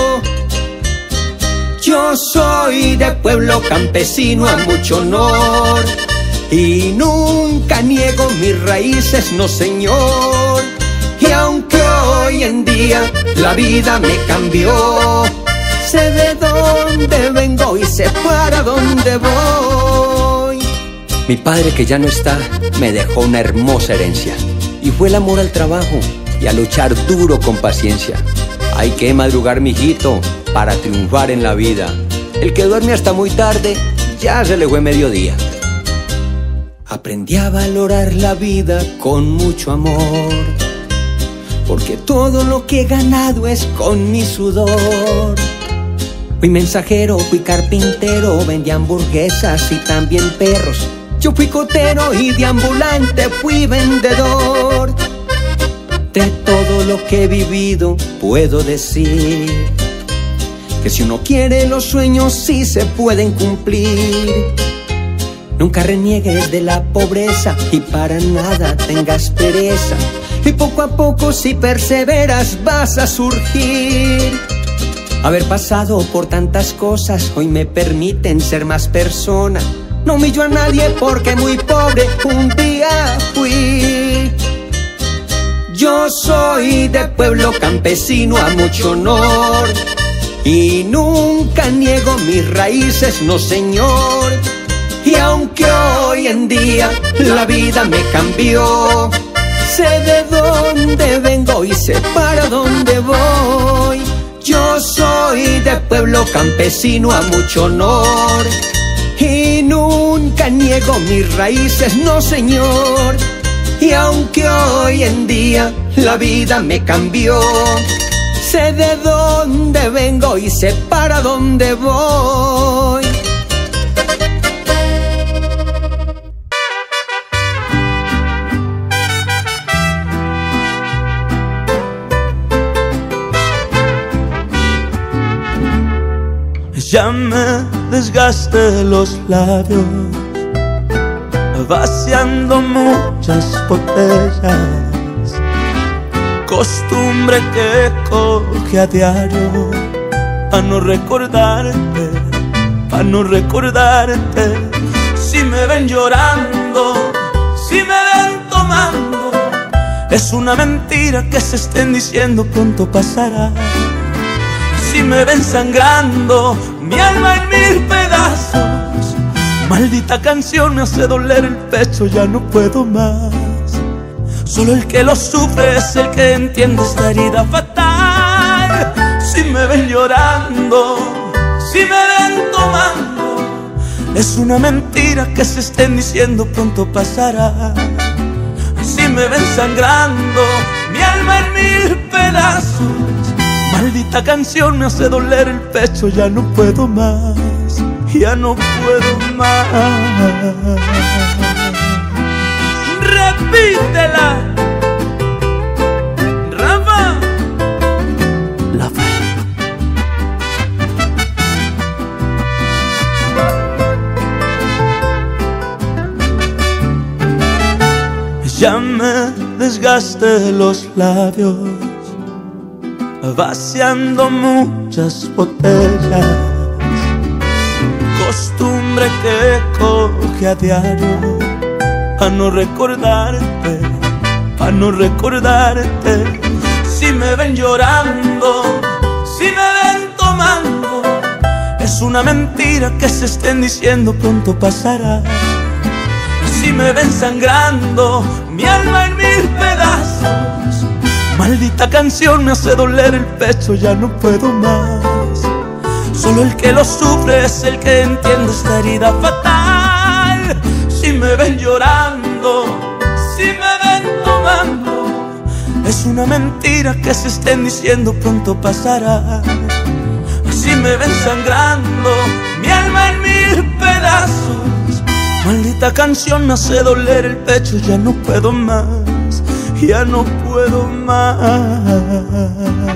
Yo soy de pueblo campesino a mucho honor y nunca niego mis raíces, no señor. Y aunque hoy en día la vida me cambió, sé de dónde vengo y sé para dónde voy. Mi padre, que ya no está, me dejó una hermosa herencia, y fue el amor al trabajo y a luchar duro con paciencia. Hay que madrugar, mijito, para triunfar en la vida. El que duerme hasta muy tarde, ya se le fue mediodía. Aprendí a valorar la vida con mucho amor, porque todo lo que he ganado es con mi sudor. Fui mensajero, fui carpintero, vendí hamburguesas y también perros. Yo fui cotero y de ambulante fui vendedor. De todo lo que he vivido puedo decir que si uno quiere los sueños sí se pueden cumplir. Nunca reniegues de la pobreza y para nada tengas pereza. Y poco a poco si perseveras vas a surgir. Haber pasado por tantas cosas hoy me permiten ser más persona. No humillo a nadie porque muy pobre un día fui. Yo soy de pueblo campesino a mucho honor y nunca niego mis raíces, no señor. Y aunque hoy en día la vida me cambió, sé de dónde vengo y sé para dónde voy. Yo soy de pueblo campesino a mucho honor y nunca niego mis raíces, no señor. Y aunque hoy en día la vida me cambió, sé de dónde vengo y sé para dónde voy. Ya me desgasté los labios, vaciando muchas botellas. Costumbre que coge a diario, pa' no recordarte, pa' no recordarte. Si me ven llorando, si me ven tomando, es una mentira que se estén diciendo pronto pasará. Si me ven sangrando, mi alma en mil pedazos, maldita canción me hace doler el pecho, ya no puedo más. Solo el que lo sufre es el que entiende esta herida fatal. Si me ven llorando, si me ven tomando, es una mentira que se estén diciendo pronto pasará. Si me ven sangrando, mi alma en mil pedazos, maldita canción me hace doler el pecho, ya no puedo más, ya no puedo más. Repítela, Rafa. La fe. Ya me desgasté los labios, vaciando muchas botellas. Costumbre que coge a diario, pa' no recordarte, pa' no recordarte. Si me ven llorando, si me ven tomando, es una mentira que se estén diciendo pronto pasará. Si me ven sangrando, mi alma en mil pedazos, maldita canción me hace doler el pecho, ya no puedo más. Solo el que lo sufre es el que entiende esta herida fatal. Si me ven llorando, si me ven tomando, es una mentira que se estén diciendo pronto pasará. Si me ven sangrando, mi alma en mil pedazos, maldita canción me hace doler el pecho, ya no puedo más, ya no puedo más.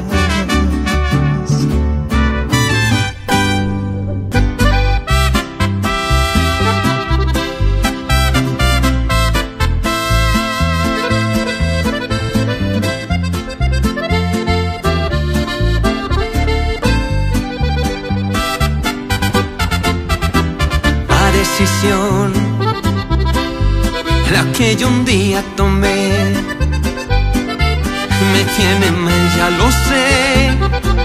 La que yo un día tomé me tiene mal, ya lo sé,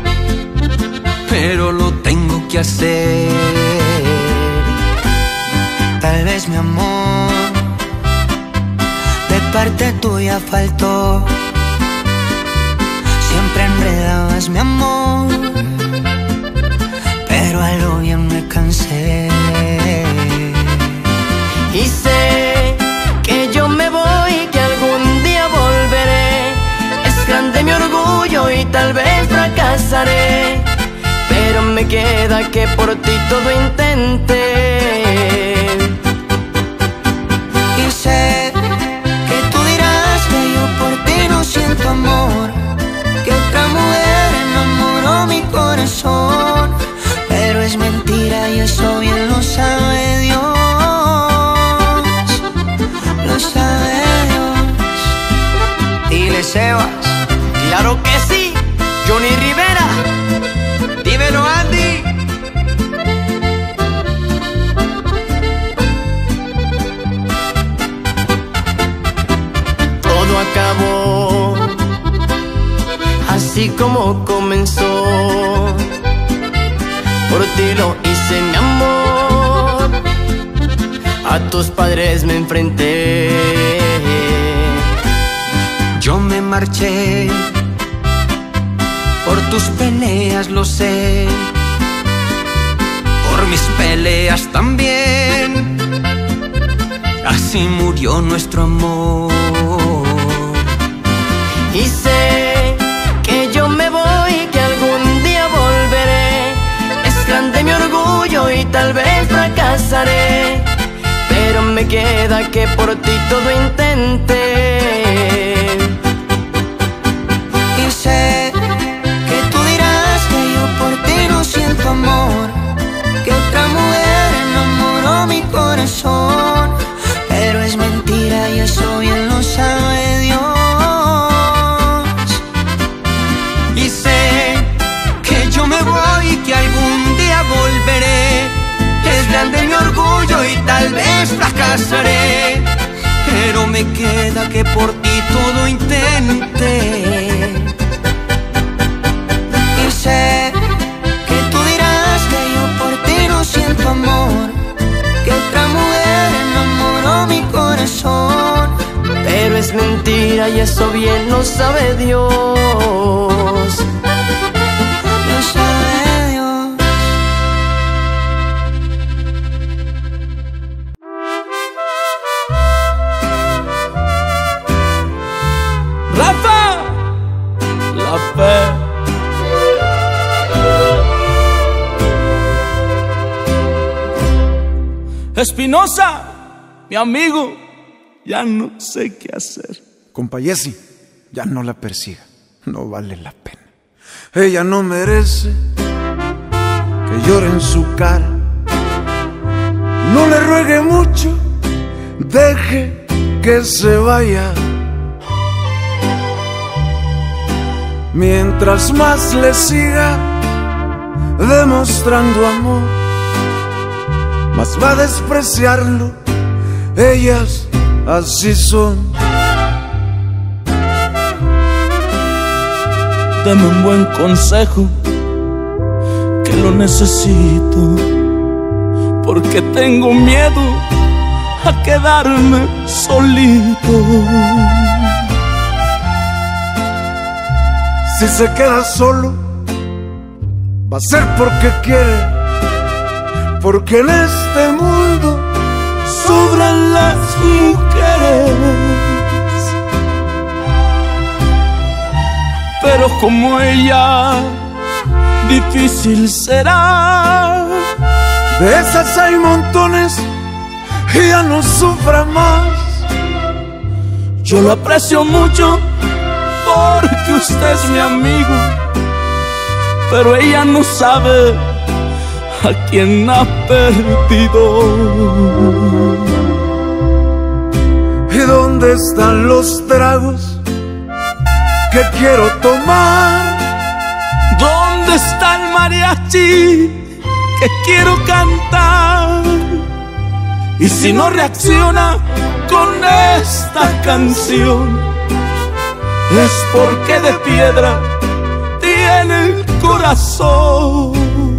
pero lo tengo que hacer. Tal vez mi amor de parte tuya faltó, siempre enredabas mi amor, pero a lo bien me cansé. Y sé que yo me voy, que algún día volveré. Es grande mi orgullo y tal vez fracasaré, pero me queda que por ti todo intenté. Y sé que tú dirás que yo por ti no siento amor, que otra mujer enamoró mi corazón, pero es mentira y eso bien lo sabe Dios. así como comenzó. Por ti lo hice, mi amor. A tus padres me enfrenté. Yo me marché por tus peleas, lo sé. Por mis peleas también. Así murió nuestro amor. Y sé que yo me voy, que algún día volveré. Es grande mi orgullo y tal vez fracasaré, pero me queda que por ti todo intenté. Y sé que tú dirás que yo por ti no siento amor, que otra mujer enamoró mi corazón, pero es mentira y eso bien lo sabe Dios. Y sé que yo me voy y que algún día volveré. Es grande mi orgullo y tal vez fracasaré, pero me queda que por ti todo intenté. Y sé que tú dirás que yo por ti no siento amor, que otra mujer enamoró mi corazón, pero es mentira y eso bien lo sabe Dios. Lo sabe Dios. Rafa, la fe. Espinosa, mi amigo, ya no sé qué hacer. Compa Jesse, ya no la persiga, no vale la pena. Ella no merece que llore en su cara. No le ruegue mucho, deje que se vaya. Mientras más le siga demostrando amor, más va a despreciarlo. Ellas así son. Dame un buen consejo, que lo necesito, porque tengo miedo a quedarme solito. Si se queda solo, va a ser porque quiere, porque en este mundo sobran las mujeres. Pero como ella, difícil será. De esas hay montones y ya no sufra más. Yo lo aprecio mucho porque usted es mi amigo, pero ella no sabe a quién ha perdido. ¿Y dónde están los tragos que quiero tomar? ¿Dónde está el mariachi que quiero cantar? Y si no reacciona con esta canción, es porque de piedra tiene el corazón.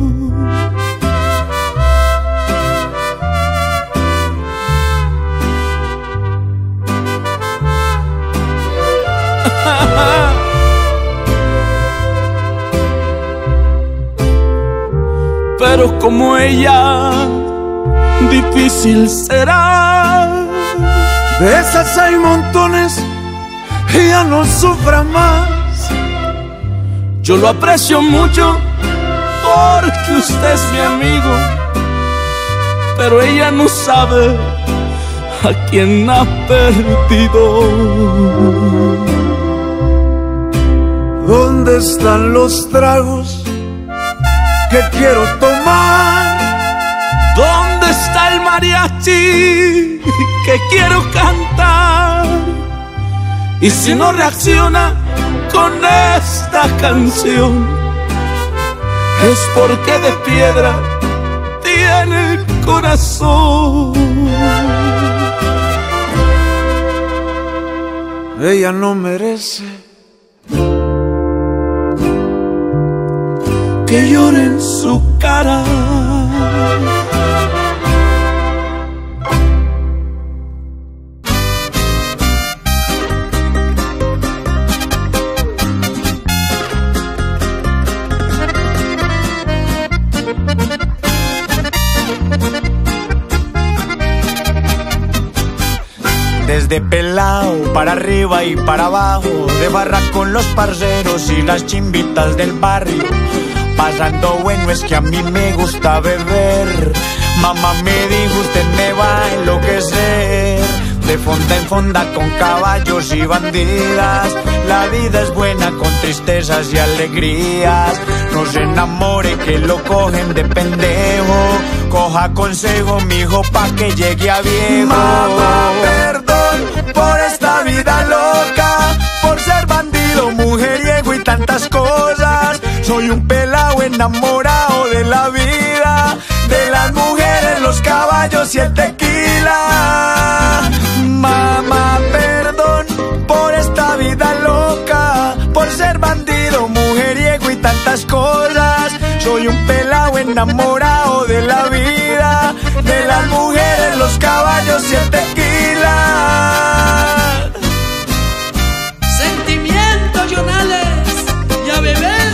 Pero como ella, difícil será. De esas hay montones y ya no sufra más. Yo lo aprecio mucho porque usted es mi amigo, pero ella no sabe a quién ha perdido. ¿Dónde están los tragos que quiero tomar? ¿Dónde está el mariachi que quiero cantar? Y si no reacciona con esta canción, es porque de piedra tiene el corazón. Ella no merece que llore en su cara. Desde pelao para arriba y para abajo, de barra con los parceros y las chimbitas del barrio. Pasando bueno, es que a mí me gusta beber. Mamá me dijo, usted me va a enloquecer. De fonda en fonda con caballos y bandidas. La vida es buena con tristezas y alegrías. No se enamore que lo cogen de pendejo. Coja consejo, mijo, pa' que llegue a viejo. Mamá, perdón por esta vida loca, por ser bandido, mujeriego y tantas cosas. Soy un pelao enamorado de la vida, de las mujeres, los caballos y el tequila. Mamá, perdón por esta vida loca, por ser bandido, mujeriego y tantas cosas. Soy un pelao enamorado de la vida, de las mujeres, los caballos y el tequila. Sentimiento, Jonales, y a beber.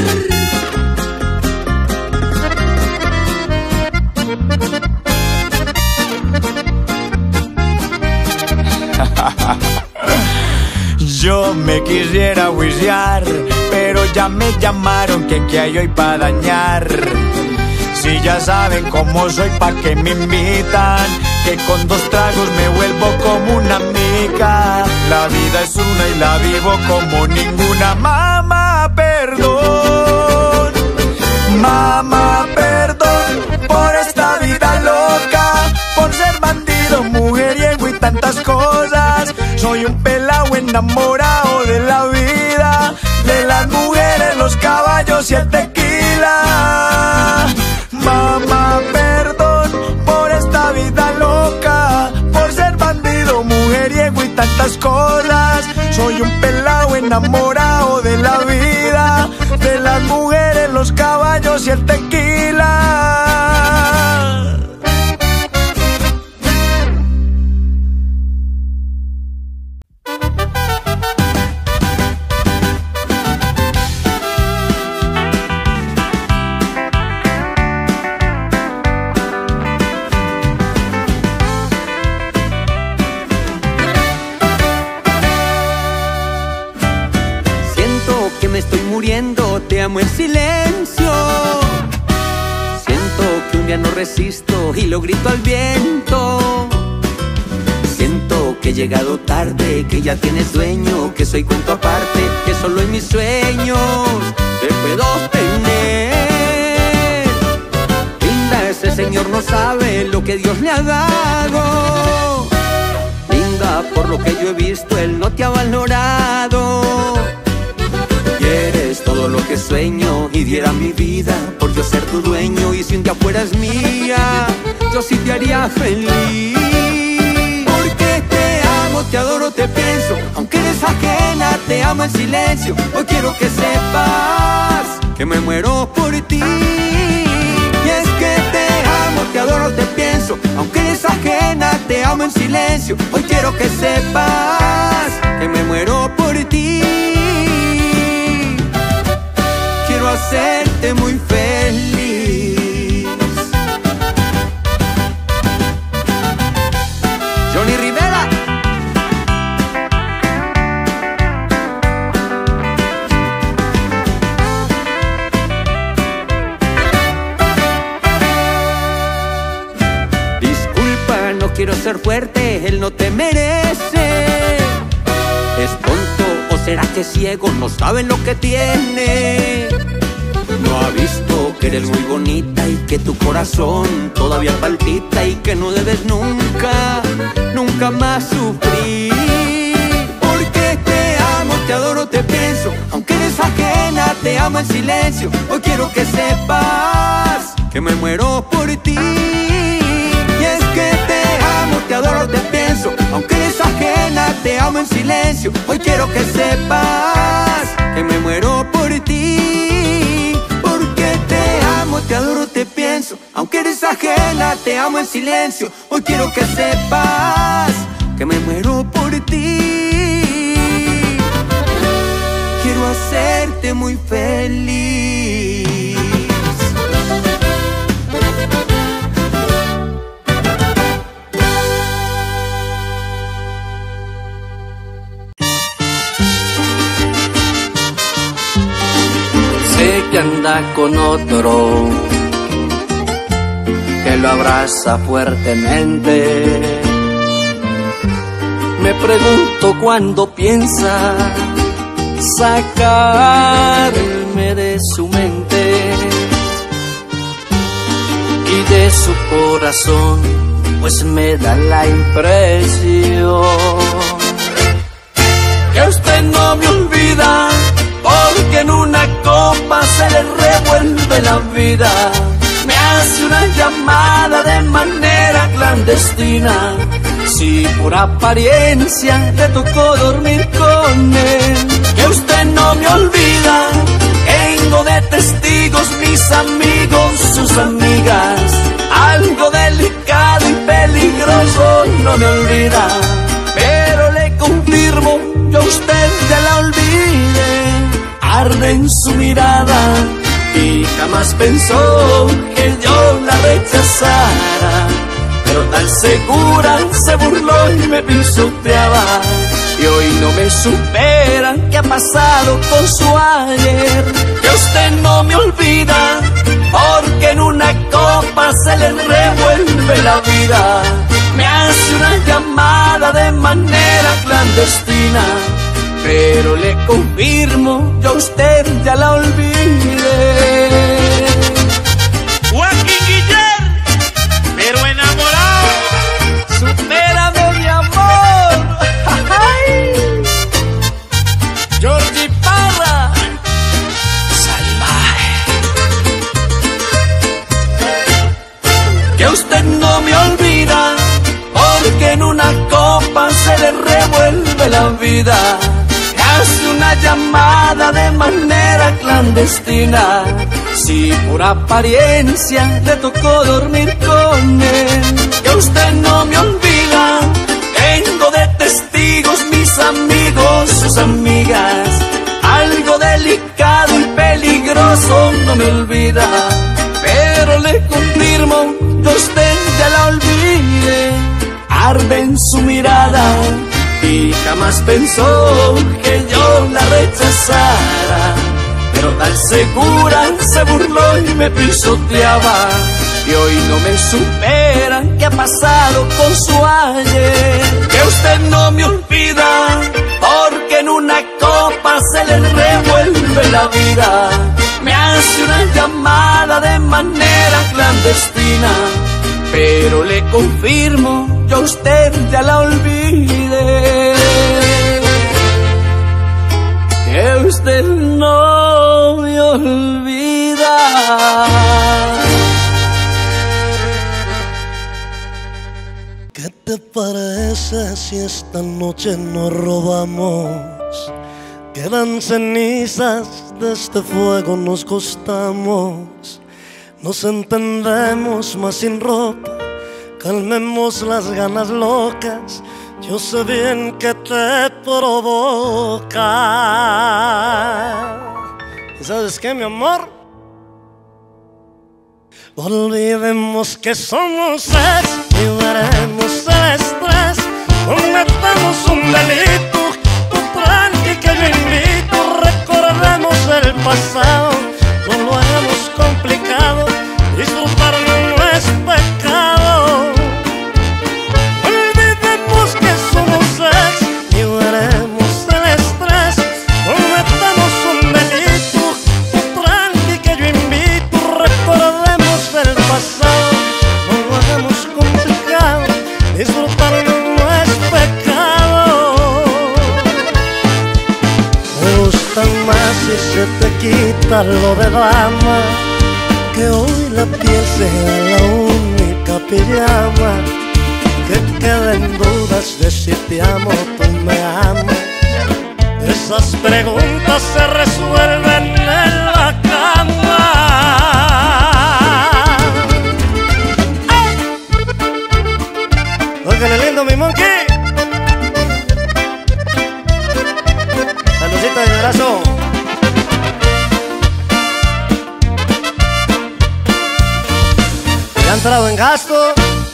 Yo me quisiera juiciar, pero ya me llamaron que qué hay hoy pa' dañar. Si ya saben cómo soy, pa' que me invitan, que con dos tragos me vuelvo como una mica. La vida es una y la vivo como ninguna. Mamá, perdón, mamá, perdón por esta vida loca, por ser bandido, mujeriego y tantas cosas. Soy un pelao enamorado de la vida, de las mujeres, los caballos y el tequila. Mamá, perdón por esta vida loca, por ser bandido, mujeriego y tantas cosas. Soy un pelao enamorado de la vida, de las mujeres, los caballos y el tequila. Te amo en silencio. Siento que un día no resisto y lo grito al viento. Siento que he llegado tarde, que ya tienes dueño, que soy cuento aparte, que solo en mis sueños te puedo tener. Linda, ese señor no sabe lo que Dios le ha dado. Linda, por lo que yo he visto, él no te ha valorado. Eres todo lo que sueño y diera mi vida por yo ser tu dueño. Y si un día fueras mía, yo sí te haría feliz. Porque te amo, te adoro, te pienso. Aunque eres ajena, te amo en silencio. Hoy quiero que sepas que me muero por ti. Y es que te amo, te adoro, te pienso. Aunque eres ajena, te amo en silencio. Hoy quiero que sepas que me muero por ti. Quiero hacerte muy feliz. Johnny Rivera. Disculpa, no quiero ser fuerte, él no te merece. Es tonto o será que ciego, no sabe lo que tiene. No ha visto que eres muy bonita y que tu corazón todavía palpita y que no debes nunca, nunca más sufrir. Porque te amo, te adoro, te pienso. Aunque eres ajena, te amo en silencio. Hoy quiero que sepas que me muero por ti. Y es que te amo, te adoro, te pienso. Aunque eres ajena, te amo en silencio. Hoy quiero que sepas que me muero por ti. Porque te te adoro, te pienso. Aunque eres ajena, te amo en silencio. Hoy quiero que sepas que me muero por ti. Quiero hacerte muy feliz. Sé que anda con otro, que lo abraza fuertemente. Me pregunto cuándo piensa sacarme de su mente y de su corazón, pues me da la impresión que usted no me olvida, porque en una copa se le revuelve la vida. Me hace una llamada de manera clandestina. Si por apariencia le tocó dormir con él, que usted no me olvida. Tengo de testigos mis amigos, sus amigas. Algo delicado y peligroso no me olvida. Pero le confirmo, yo a usted ya la olvidé. Arde en su mirada y jamás pensó que yo la rechazara. Pero tan segura se burló y me pisoteaba. Y hoy no me supera qué ha pasado con su ayer. Que usted no me olvida, porque en una copa se le revuelve la vida. Me hace una llamada de manera clandestina, pero le confirmo, yo a usted ya la olvidé. Joaquín Guiller, pero enamorado. Supérame, mi amor. Georgie Parra, salvaje. Que usted no me olvida, porque en una copa se le revuelve la vida. Hace una llamada de manera clandestina. Si por apariencia le tocó dormir con él, que usted no me olvida. Tengo de testigos mis amigos, sus amigas. Algo delicado y peligroso no me olvida. Pero le confirmo, yo a usted ya la olvidé. Arde en su mirada y jamás pensó que yo la rechazara. Pero tan segura se burló y me pisoteaba. Y hoy no me supera qué ha pasado con su ayer. Que usted no me olvida, porque en una copa se le revuelve la vida. Me hace una llamada de manera clandestina, pero le confirmo, yo a usted ya la olvidé. Que usted no me olvida. ¿Qué te parece si esta noche nos robamos? Quedan cenizas, de este fuego nos costamos. Nos entendemos más sin ropa, calmemos las ganas locas. Yo sé bien que te provoca. ¿Y sabes qué, mi amor? Olvidemos que somos ex, liberemos el estrés, cometamos un delito, tú tranqui que yo invito. Recordemos el pasado, no lo hagamos complicado, disfrutar no es pecado. Olvidemos que somos ex, liberemos el estrés, cometamos un delito, tú tranqui que yo invito. Recordemos el pasado, no lo hagamos complicado, disfrutar no es pecado. Me gusta más si se te quita lo de dama, que hoy la piel sea la única pijama, que queden dudas de si te amo o tú me amas. Esas preguntas se resuelven en la cama. Óigale lindo, mi monkey. Saludcita de abrazo. Ya ha entrado en gasto.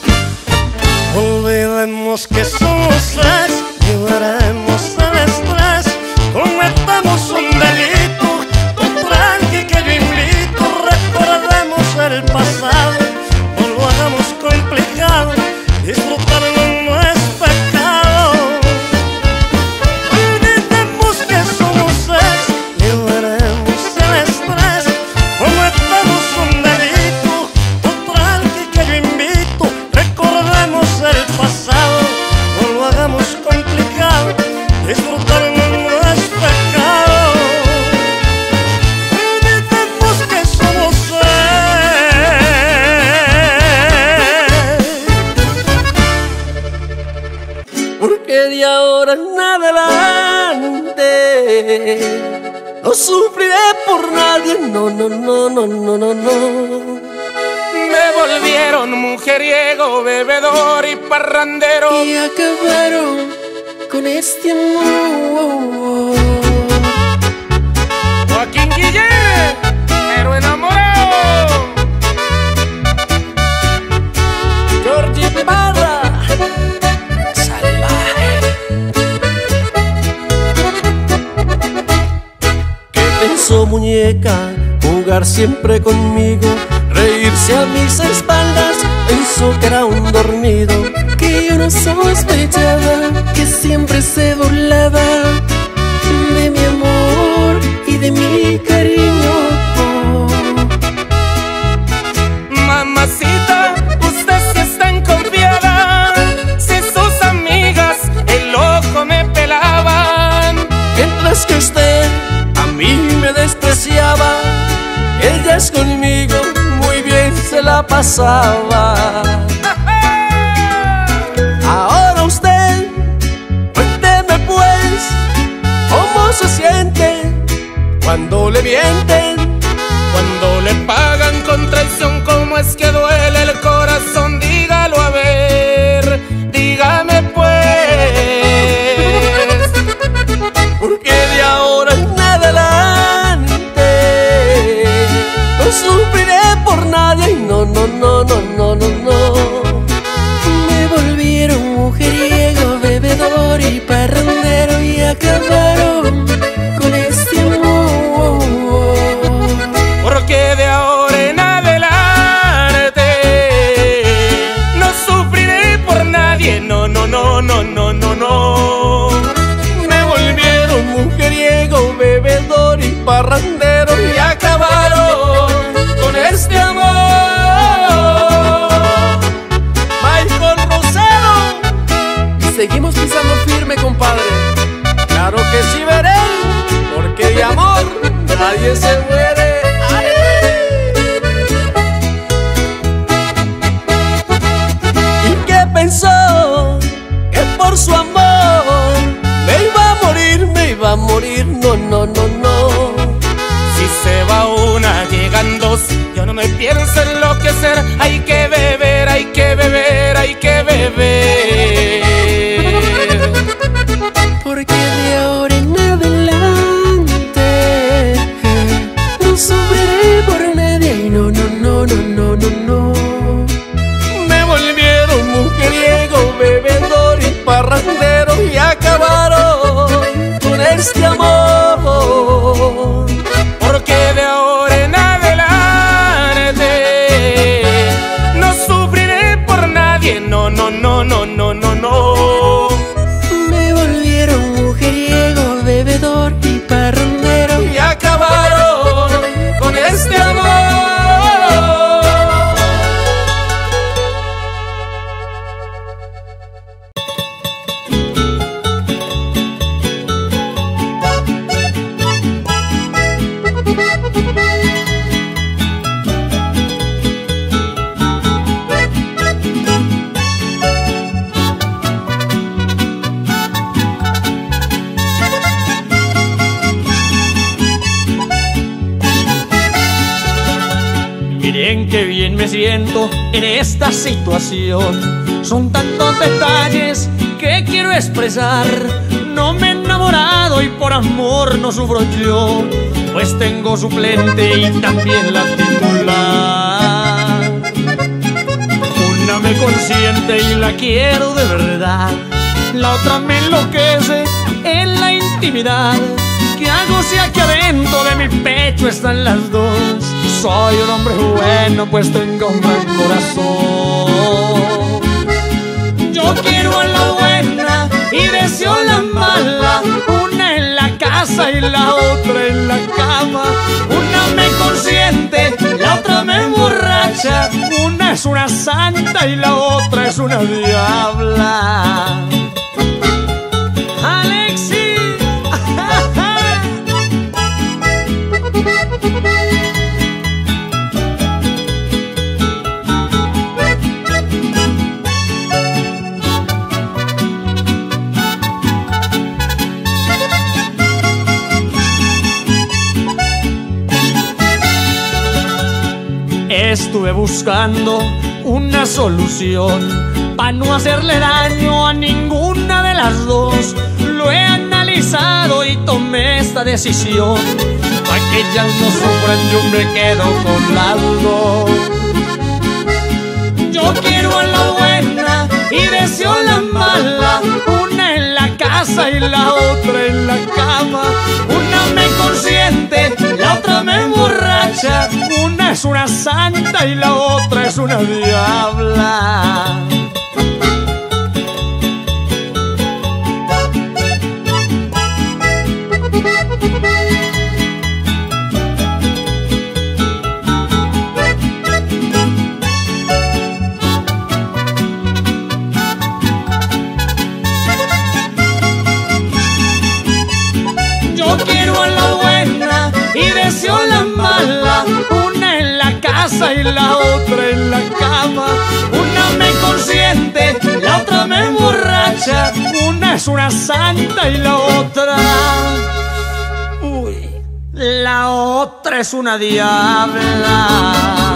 Olvidemos que somos tres, liberemos el estrés, cometamos un delito, tú tranqui que yo invito, recordemos el pasado, no lo hagamos complicado, disfrutarlo no es pecado. Olvidemos que somos tres, liberemos el estrés, cometamos un delito, tú tranqui que yo invito, recordemos el pasado, no lo hagamos complicado, disfrutarlo no es pecado. Olvidemos que somos seis. Porque de ahora en adelante no sufriré por nadie, no, no, no, no, no, no, no. Me volvieron mujeriego, bebedor y parrandero y acabaron con este amor. Joaquín Guillén, pero enamorado. Georgie Parra, salvaje. ¿Qué pensó, muñeca? Jugar siempre conmigo, reírse a mis espaldas, pensó que era un dormido, que yo no sospechaba, que siempre se burlaba de mi amor y de mi cariño. Mamacita, usted sí está en confiada, si sus amigas el ojo me pelaban, mientras que usted a mí me despreciaba, ellas conmigo muy bien se la pasaba. Ahora usted, cuénteme pues, ¿cómo se siente cuando le mienten? Cuando le pagan con traición, ¿cómo es que duele el corazón? Dígalo a ver, dígame pues. Porque de ahora en adelante no sufriré por nadie, y no, no, no, no, no, no, no. Me volvieron mujeriego, bebedor y parrandero y acabaron con este amor. Porque de ahora en adelante no sufriré por nadie, no, no, no, no, no, no, no. Me volvieron mujeriego, bebedor y parrandero y acabaron con este amor. Michael Rosero, y seguimos pisando firme, compadre. Claro que sí veré, porque de amor nadie se muere. ¡Ay! ¿Y qué pensó? Que por su amor me iba a morir, me iba a morir, no, no, no, no. Si se va una, llegan dos, yo no me pienso enloquecer. Hay que beber, hay que beber, hay que beber. Porque de ahora en adelante no sufriré por nadie, no, no, no, no, no, no, no. Me volvieron mujeriego, bebedor y parrandero y acabaron con este amor. Porque de ahora en adelante qué bien me siento en esta situación. Son tantos detalles que quiero expresar. No me he enamorado y por amor no sufro yo, pues tengo suplente y también la titular. Una me consiente y la quiero de verdad, la otra me enloquece en la intimidad. ¿Qué hago si aquí adentro de mi pecho están las dos? Soy un hombre bueno, pues tengo un gran corazón. Yo quiero a la buena y deseo la mala, una en la casa y la otra en la cama. Una me consiente, la otra me emborracha. Una es una santa y la otra es una diabla. Alexis. Estuve buscando una solución para no hacerle daño a ninguna de las dos. Lo he analizado y tomé esta decisión. Para que ellas no sufran yo me quedo con las dos. Yo quiero a la buena y deseo la mala, una en la casa y la otra en la cama. Una me consiente, la otra me emborracha. Una es una santa y la otra es una diabla. Yo quiero a la buena y deseo la mala, una en la casa y la otra en la cama. Una me consiente, la otra me emborracha. Una es una santa y la otra, uy, la otra es una diabla.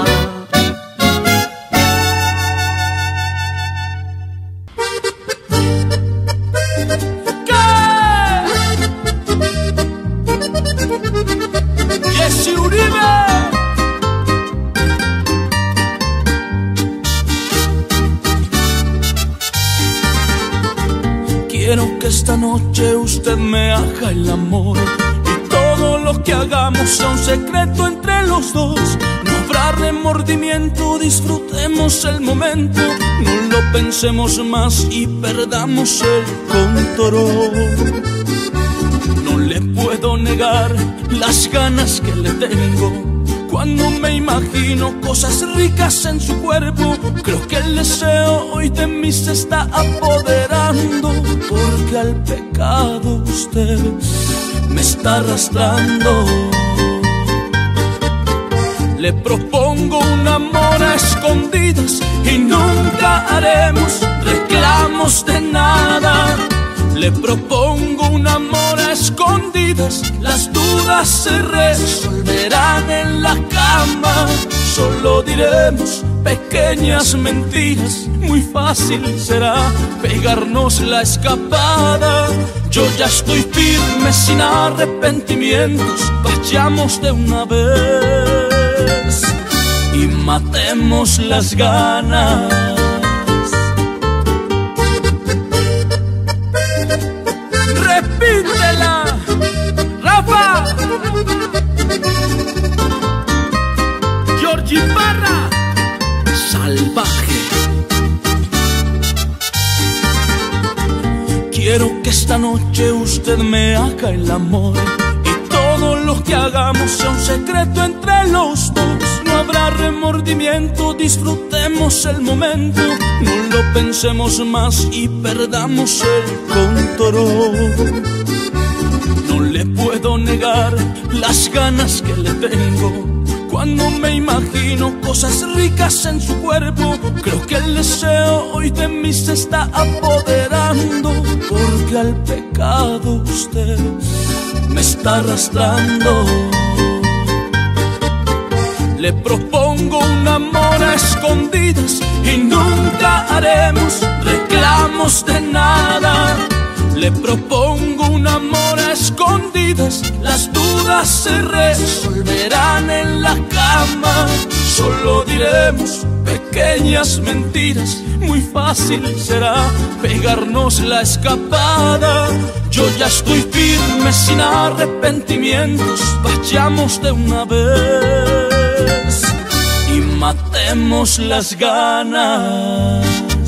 Quiero que esta noche usted me haga el amor y todo lo que hagamos sea un secreto entre los dos. No habrá remordimiento, disfrutemos el momento, no lo pensemos más y perdamos el control. No le puedo negar las ganas que le tengo cuando me imagino cosas ricas en su cuerpo. Creo que el deseo hoy de mí se está apoderando, porque al pecado usted me está arrastrando. Le propongo un amor a escondidas y nunca haremos reclamos de nada. Le propongo un amor a escondidas, las dudas se resolverán en la cama. Solo diremos pequeñas mentiras, muy fácil será pegarnos la escapada. Yo ya estoy firme sin arrepentimientos, vayamos de una vez y matemos las ganas. Repítela, Rafa. Georgie Parra, salvaje. Quiero que esta noche usted me haga el amor y todo lo que hagamos sea un secreto entre los dos. No habrá remordimiento, disfrutemos el momento, no lo pensemos más y perdamos el control. No le puedo negar las ganas que le tengo cuando me imagino cosas ricas en su cuerpo. Creo que el deseo hoy de mí se está apoderando, porque al pecado usted me está arrastrando. Le propongo un amor a escondidas y nunca haremos reclamos de nada. Le propongo un amor a escondidas, las dudas se resolverán en la cama. Solo diremos pequeñas mentiras, muy fácil será pegarnos la escapada. Yo ya estoy firme sin arrepentimientos, vayamos de una vez y matemos las ganas.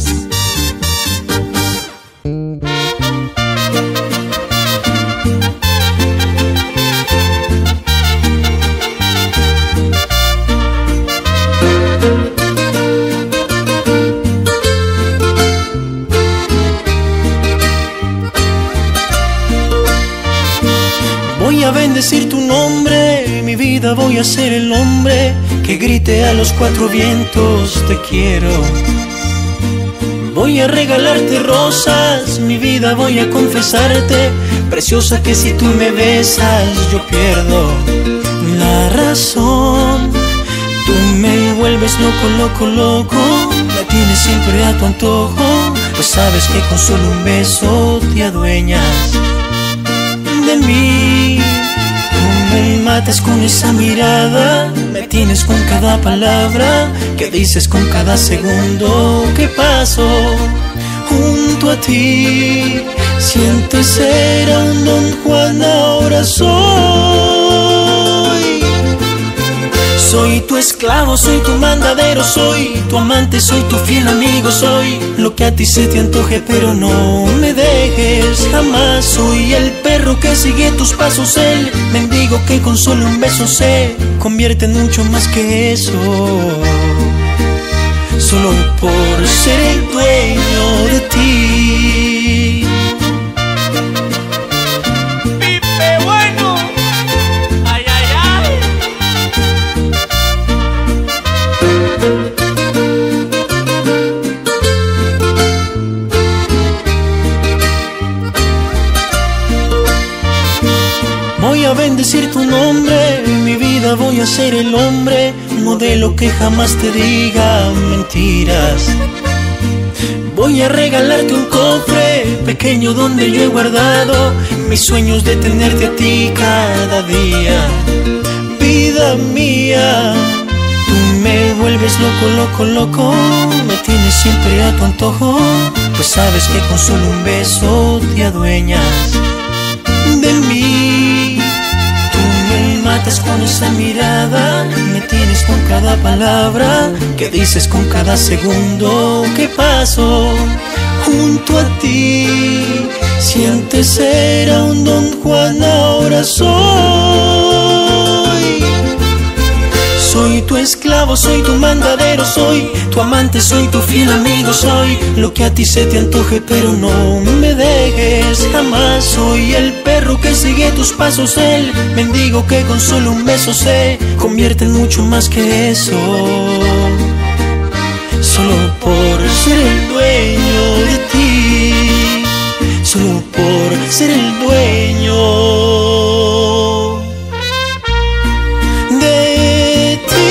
Voy a bendecir tu nombre, mi vida voy a ser el hombre que grite a los cuatro vientos te quiero. Voy a regalarte rosas, mi vida voy a confesarte, preciosa, que si tú me besas yo pierdo la razón. Tú me vuelves loco, loco, loco, me tienes siempre a tu antojo, pues sabes que con solo un beso te adueñas de mí. Tú me matas con esa mirada, me tienes con cada palabra que dices, con cada segundo que paso junto a ti. Siento ser a un Don Juan, ahora soy. Soy tu esclavo, soy tu mandadero, soy tu amante, soy tu fiel amigo, soy lo que a ti se te antoje, pero no me dejes jamás. Soy el perro que sigue tus pasos, el mendigo que con solo un beso se convierte en mucho más que eso. Solo por ser el dueño de ti. Pipe bueno. Ay, ay, ay. Voy a bendecir tu nombre, en mi vida voy a ser el hombre, modelo que jamás te diga mentiras. Voy a regalarte un cofre pequeño donde yo he guardado mis sueños de tenerte a ti cada día. Vida mía, tú me vuelves loco, loco, loco, me tienes siempre a tu antojo, pues sabes que con solo un beso te adueñas de mí. Tú me matas con esa mirada, me tienes con cada palabra que dices, con cada segundo que paso junto a ti. Sientes ser a un Don Juan, ahora soy. Soy tu esclavo, soy tu mandadero, soy tu amante, soy tu fiel amigo, soy lo que a ti se te antoje, pero no me dejes jamás. Soy el perro que sigue tus pasos, el mendigo que con solo un beso se convierte en mucho más que eso. Solo por ser el dueño de ti, solo por ser el dueño de ti.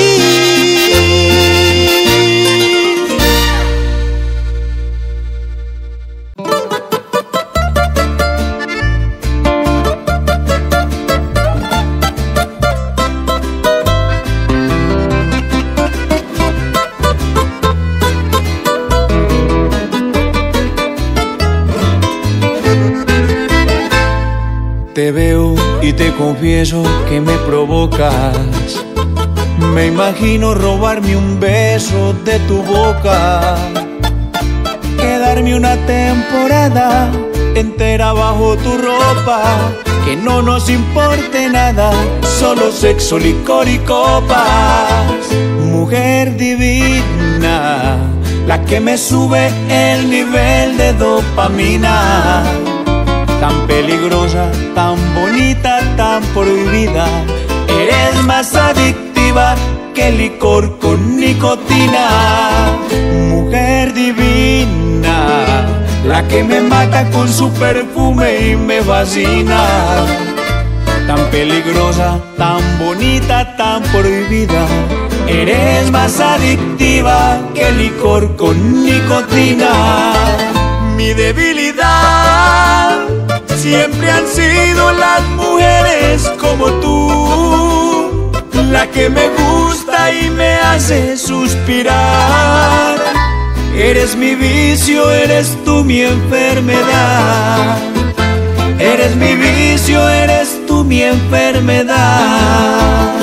Te veo y te confieso que me provocas. Me imagino robarme un beso de tu boca, quedarme una temporada entera bajo tu ropa, que no nos importe nada, solo sexo, licor y copas. Mujer divina, la que me sube el nivel de dopamina. Tan peligrosa, tan bonita, tan prohibida, eres más adictiva que el licor con nicotina. Mujer divina, la que me mata con su perfume y me fascina. tan peligrosa, tan bonita, tan prohibida. Eres más adictiva que el licor con nicotina. Mi debilidad siempre han sido las mujeres como tú, la que me gusta y me hace suspirar. Eres mi vicio, eres tú mi enfermedad. Eres mi vicio, eres tú mi enfermedad.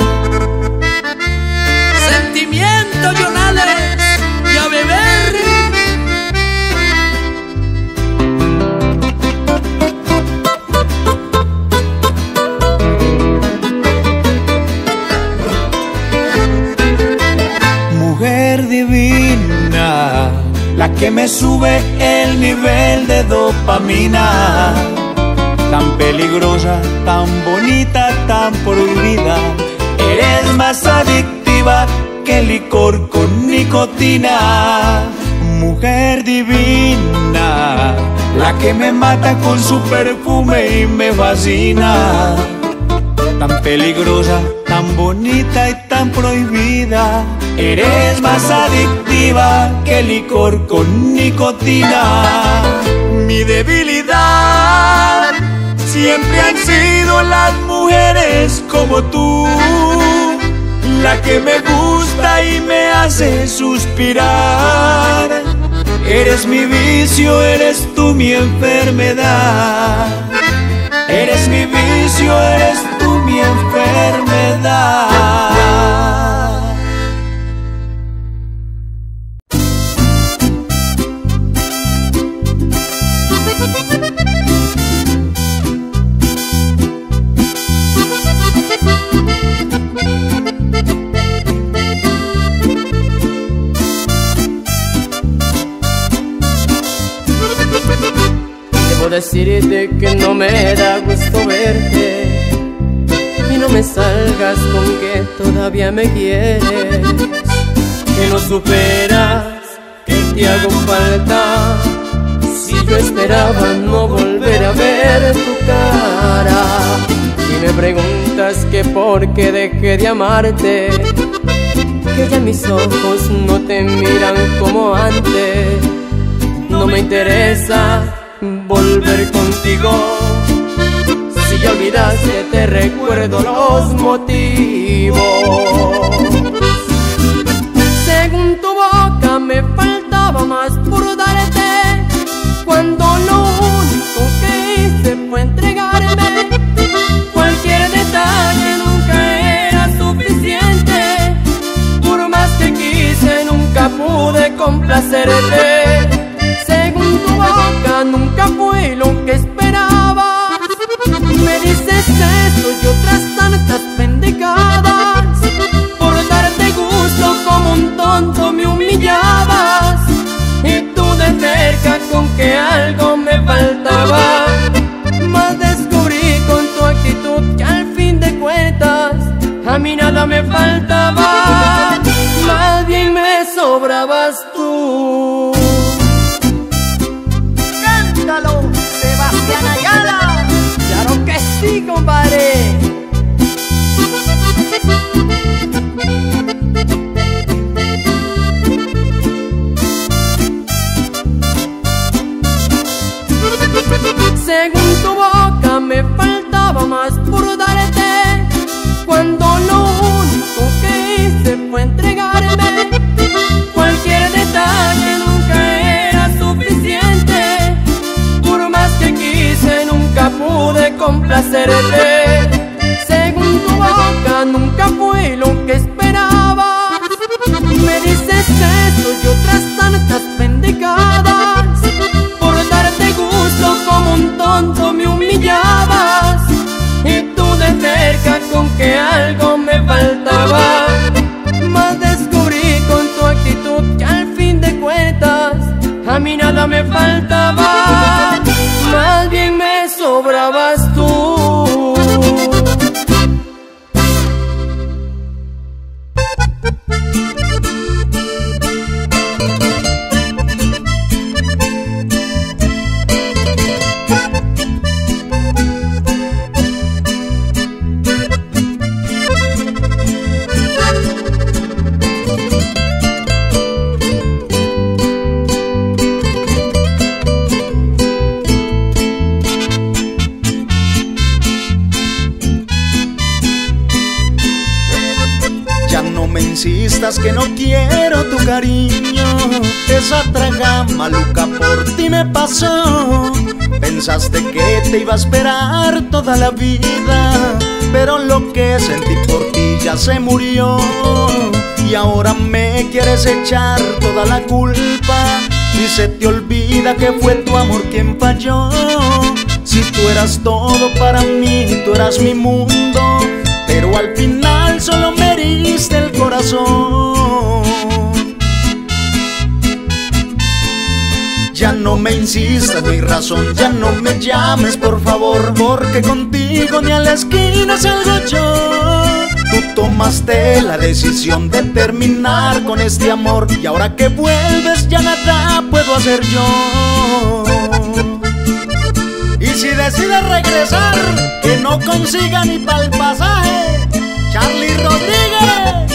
Sentimiento, Jonales, y a beber. Mujer divina, la que me sube el nivel de dopamina. Tan peligrosa, tan bonita, tan prohibida. Eres más adictiva que el licor con nicotina. Mujer divina, la que me mata con su perfume y me fascina. Tan peligrosa, tan bonita y tan prohibida. Eres más adictiva que el licor con nicotina. Mi debilidad siempre han sido las mujeres como tú, la que me gusta y me hace suspirar. Eres mi vicio, eres tú mi enfermedad. Eres mi vicio, eres tú mi enfermedad. Decirte que no me da gusto verte y no me salgas con que todavía me quieres, que no superas, que te hago falta. Si yo esperaba no volver a ver tu cara y me preguntas que por qué dejé de amarte, que ya mis ojos no te miran como antes. No me interesa volver contigo, si ya olvidaste te recuerdo los motivos. Según tu boca me faltaba más por darte, cuando lo único que hice fue entregarme. Cualquier detalle nunca era suficiente, por más que quise nunca pude complacerte. Según tu boca nunca fue lo que esperaba. Me dices eso y otras tantas pendejadas. Por darte gusto como un tonto me humillabas. Y tú de cerca con que algo me faltaba. Mas descubrí con tu actitud que al fin de cuentas a mí nada me faltaba. Más bien me sobrabas tú. Sebastián Ayala. Claro que sí, compadre. Según tu boca me faltaba más por darte, cuando lo único que hice fue entregarme. Cualquier detalle nunca era suficiente, por más que quise nunca pude complacerte. Según tu boca nunca fue lo que esperaba. Me dices eso y otras tantas pendejadas. Por darte gusto como un tonto me humillabas. Y tú de cerca con que algo me faltaba. Mas descubrí con tu actitud que al fin de cuentas a mí nada me faltaba. Más bien me sobrabas tú. insistas que no quiero tu cariño. Esa traga maluca por ti me pasó. Pensaste que te iba a esperar toda la vida, pero lo que sentí por ti ya se murió. Y ahora me quieres echar toda la culpa y se te olvida que fue tu amor quien falló. Si tú eras todo para mí, tú eras mi mundo, pero al final solo me heriste el corazón. Ya no me insistas, no hay razón, ya no me llames por favor, porque contigo ni a la esquina salgo yo. Tú tomaste la decisión de terminar con este amor y ahora que vuelves ya nada puedo hacer yo. Y si decides regresar, que no consiga ni pa'l pasaje, Charly Rodríguez.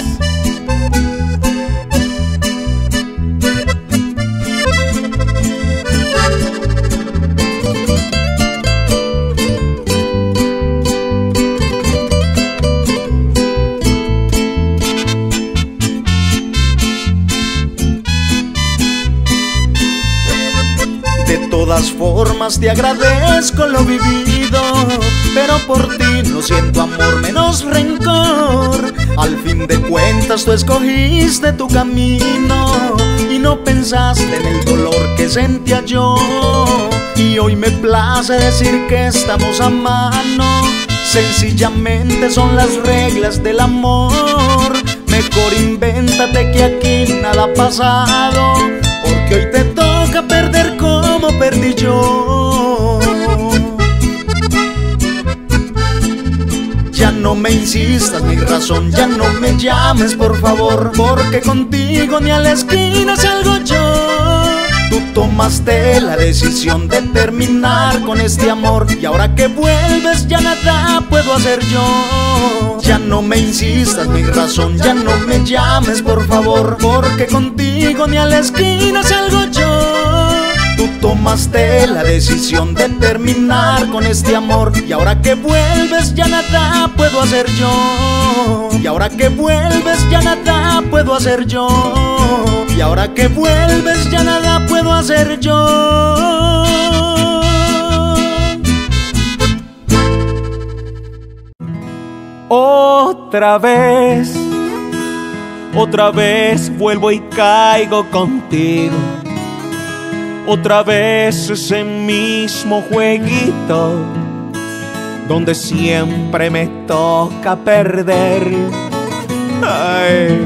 De todas formas te agradezco lo vivido, pero por ti no siento amor menos rencor. Al fin de cuentas tú escogiste tu camino y no pensaste en el dolor que sentía yo. Y hoy me place decir que estamos a mano, sencillamente son las reglas del amor. Mejor invéntate que aquí nada ha pasado, porque hoy te toca perder como perdí yo. Ya no me insistas, mi razón, ya no me llames por favor, porque contigo ni a la esquina salgo yo. Tú tomaste la decisión de terminar con este amor y ahora que vuelves ya nada puedo hacer yo. Ya no me insistas, mi razón, ya no me llames por favor, porque contigo ni a la esquina salgo yo. Tú tomaste la decisión de terminar con este amor y ahora que vuelves ya nada puedo hacer yo. Y ahora que vuelves ya nada puedo hacer yo. Y ahora que vuelves ya nada puedo hacer yo. Otra vez, otra vez vuelvo y caigo contigo. Otra vez ese mismo jueguito donde siempre me toca perder. Ay,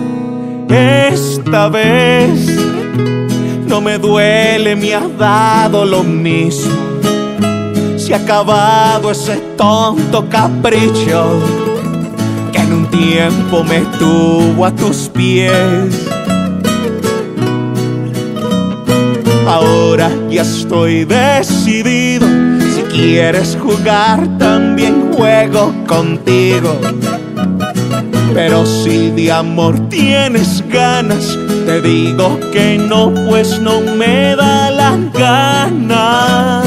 esta vez no me duele, me has dado lo mismo. Se ha acabado ese tonto capricho que en un tiempo me tuvo a tus pies. Ahora ya estoy decidido, si quieres jugar también juego contigo. Pero si de amor tienes ganas, te digo que no, pues no me da la gana.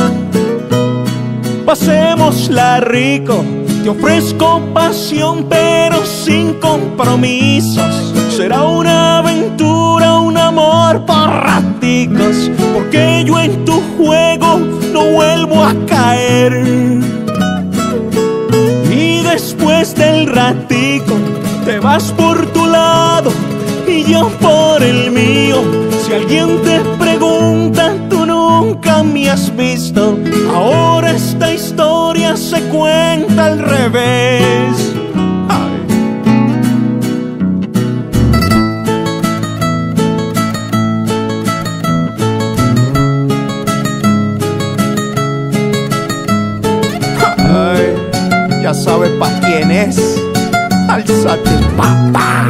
Pasémosla rico, te ofrezco pasión pero sin compromisos. Será una aventura, un amor por raticos, porque yo en tu juego no vuelvo a caer. Y después del ratico te vas por tu lado y yo por el mío. Si alguien te pregunta, tú nunca me has visto. Ahora esta historia se cuenta al revés. Ya sabes pa' quién es. Alzate, papá.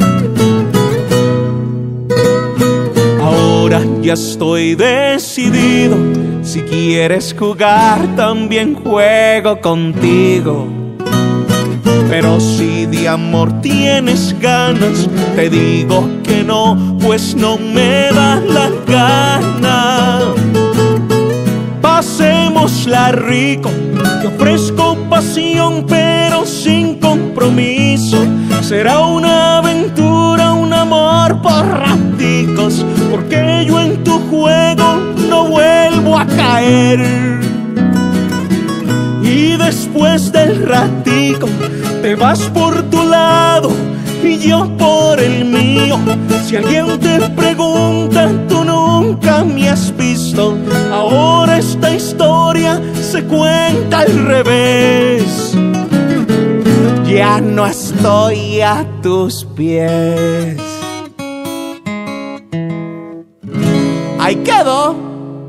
Ahora ya estoy decidido, si quieres jugar también juego contigo. Pero si de amor tienes ganas, te digo que no, pues no me da la gana. Pasémosla rico, te ofrezco pasión pero sin compromiso. Será una aventura, por raticos, porque yo en tu juego no vuelvo a caer. Y después del ratico te vas por tu lado y yo por el mío. Si alguien te pregunta, tú nunca me has visto. Ahora esta historia se cuenta al revés. Ya no estoy a tus pies. Ahí quedó.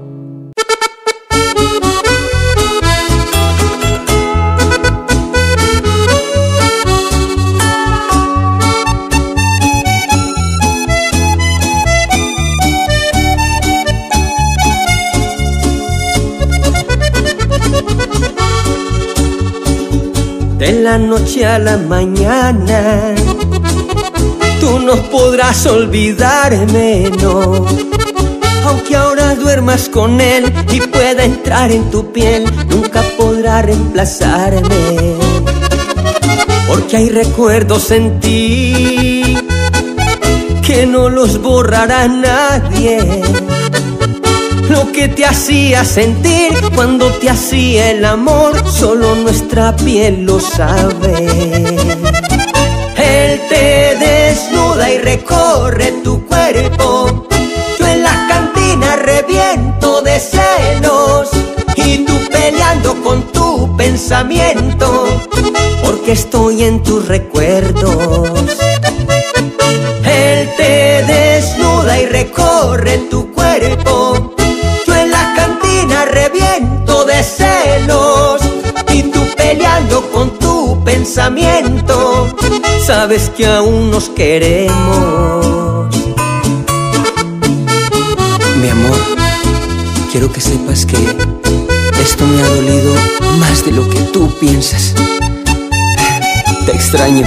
De la noche a la mañana, tú no podrás olvidarme, no. Aunque ahora duermas con él y pueda entrar en tu piel, nunca podrá reemplazarme. Porque hay recuerdos en ti que no los borrará nadie. Lo que te hacía sentir cuando te hacía el amor, solo nuestra piel lo sabe. Él te desnuda y recorre tu cuerpo. Yo en la cantina reviento de celos y tú peleando con tu pensamiento, porque estoy en tus recuerdos. Él te desnuda y recorre tu cuerpo. Reviento de celos y tú peleando con tu pensamiento. Sabes que aún nos queremos. Mi amor, quiero que sepas que esto me ha dolido más de lo que tú piensas. Te extraño.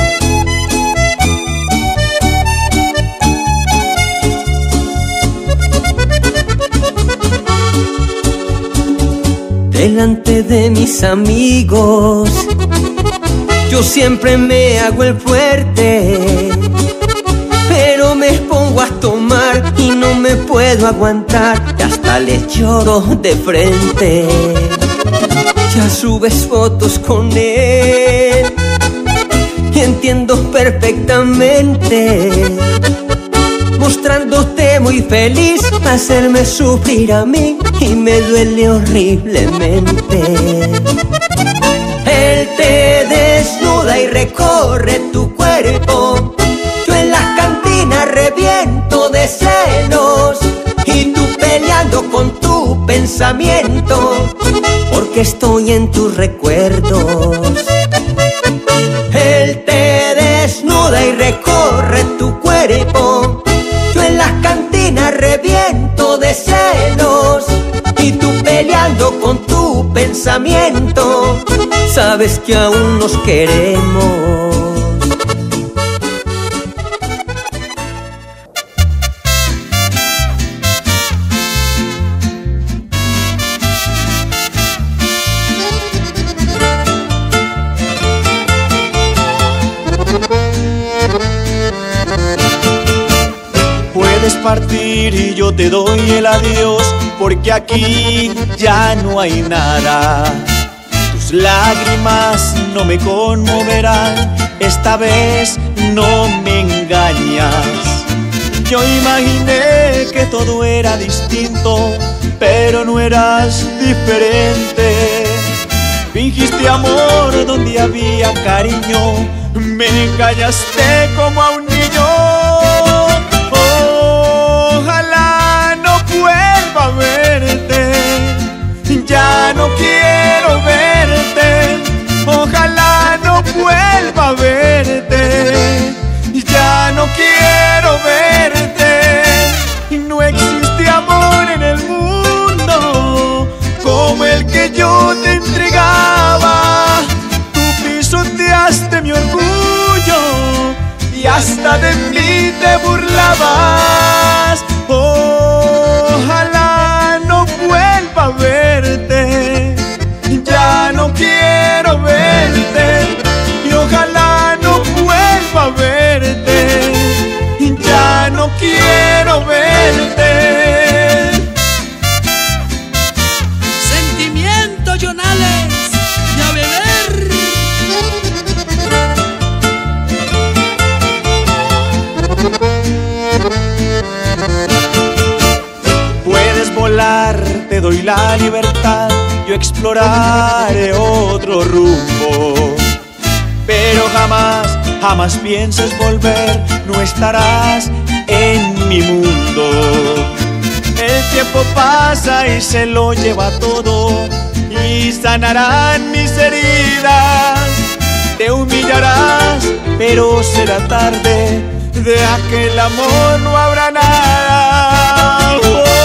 Delante de mis amigos, yo siempre me hago el fuerte, pero me pongo a tomar y no me puedo aguantar, y hasta les lloro de frente. Ya subes fotos con él y entiendo perfectamente, mostrándote muy feliz, hacerme sufrir a mí y me duele horriblemente. Él te desnuda y recorre tu cuerpo. Yo en las cantinas reviento de celos y tú peleando con tu pensamiento, porque estoy en tus recuerdos. Él te desnuda y recorre tu cuerpo. Yo en las cantinas reviento de celos y tú peleando con tu pensamiento. Sabes que aún nos queremos. Partir y yo te doy el adiós, porque aquí ya no hay nada. Tus lágrimas no me conmoverán, esta vez no me engañas. Yo imaginé que todo era distinto, pero no eras diferente. Fingiste amor donde había cariño, me engañaste como a un niño. Ojalá no vuelva a verte, ya no quiero verte. Ojalá no vuelva a verte, ya no quiero verte. No existe amor en el mundo como el que yo te entregaba. Tú pisoteaste mi orgullo y hasta de mí te burlabas. Ojalá no vuelva a verte, ya no quiero verte. Y ojalá no vuelva a verte, ya no quiero te doy la libertad, yo exploraré otro rumbo. Pero jamás, jamás pienses volver, no estarás en mi mundo. El tiempo pasa y se lo lleva todo, y sanarán mis heridas. Te humillarás, pero será tarde, de aquel amor no habrá nada.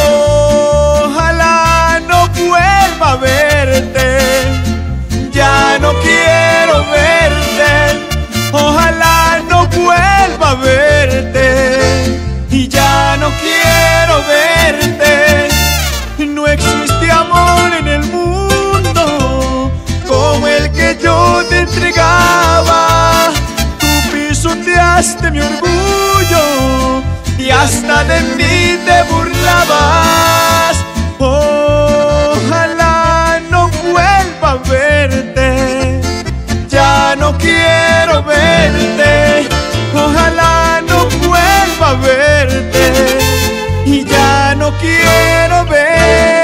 Ojalá no vuelva a verte, ya no quiero verte. Ojalá no vuelva a verte, y ya no quiero verte. No existe amor en el mundo como el que yo te entregaba. Tú pisoteaste mi orgullo y hasta de mí te burlabas. Ojalá no vuelva a verte, ya no quiero verte. Ojalá no vuelva a verte, y ya no quiero verte.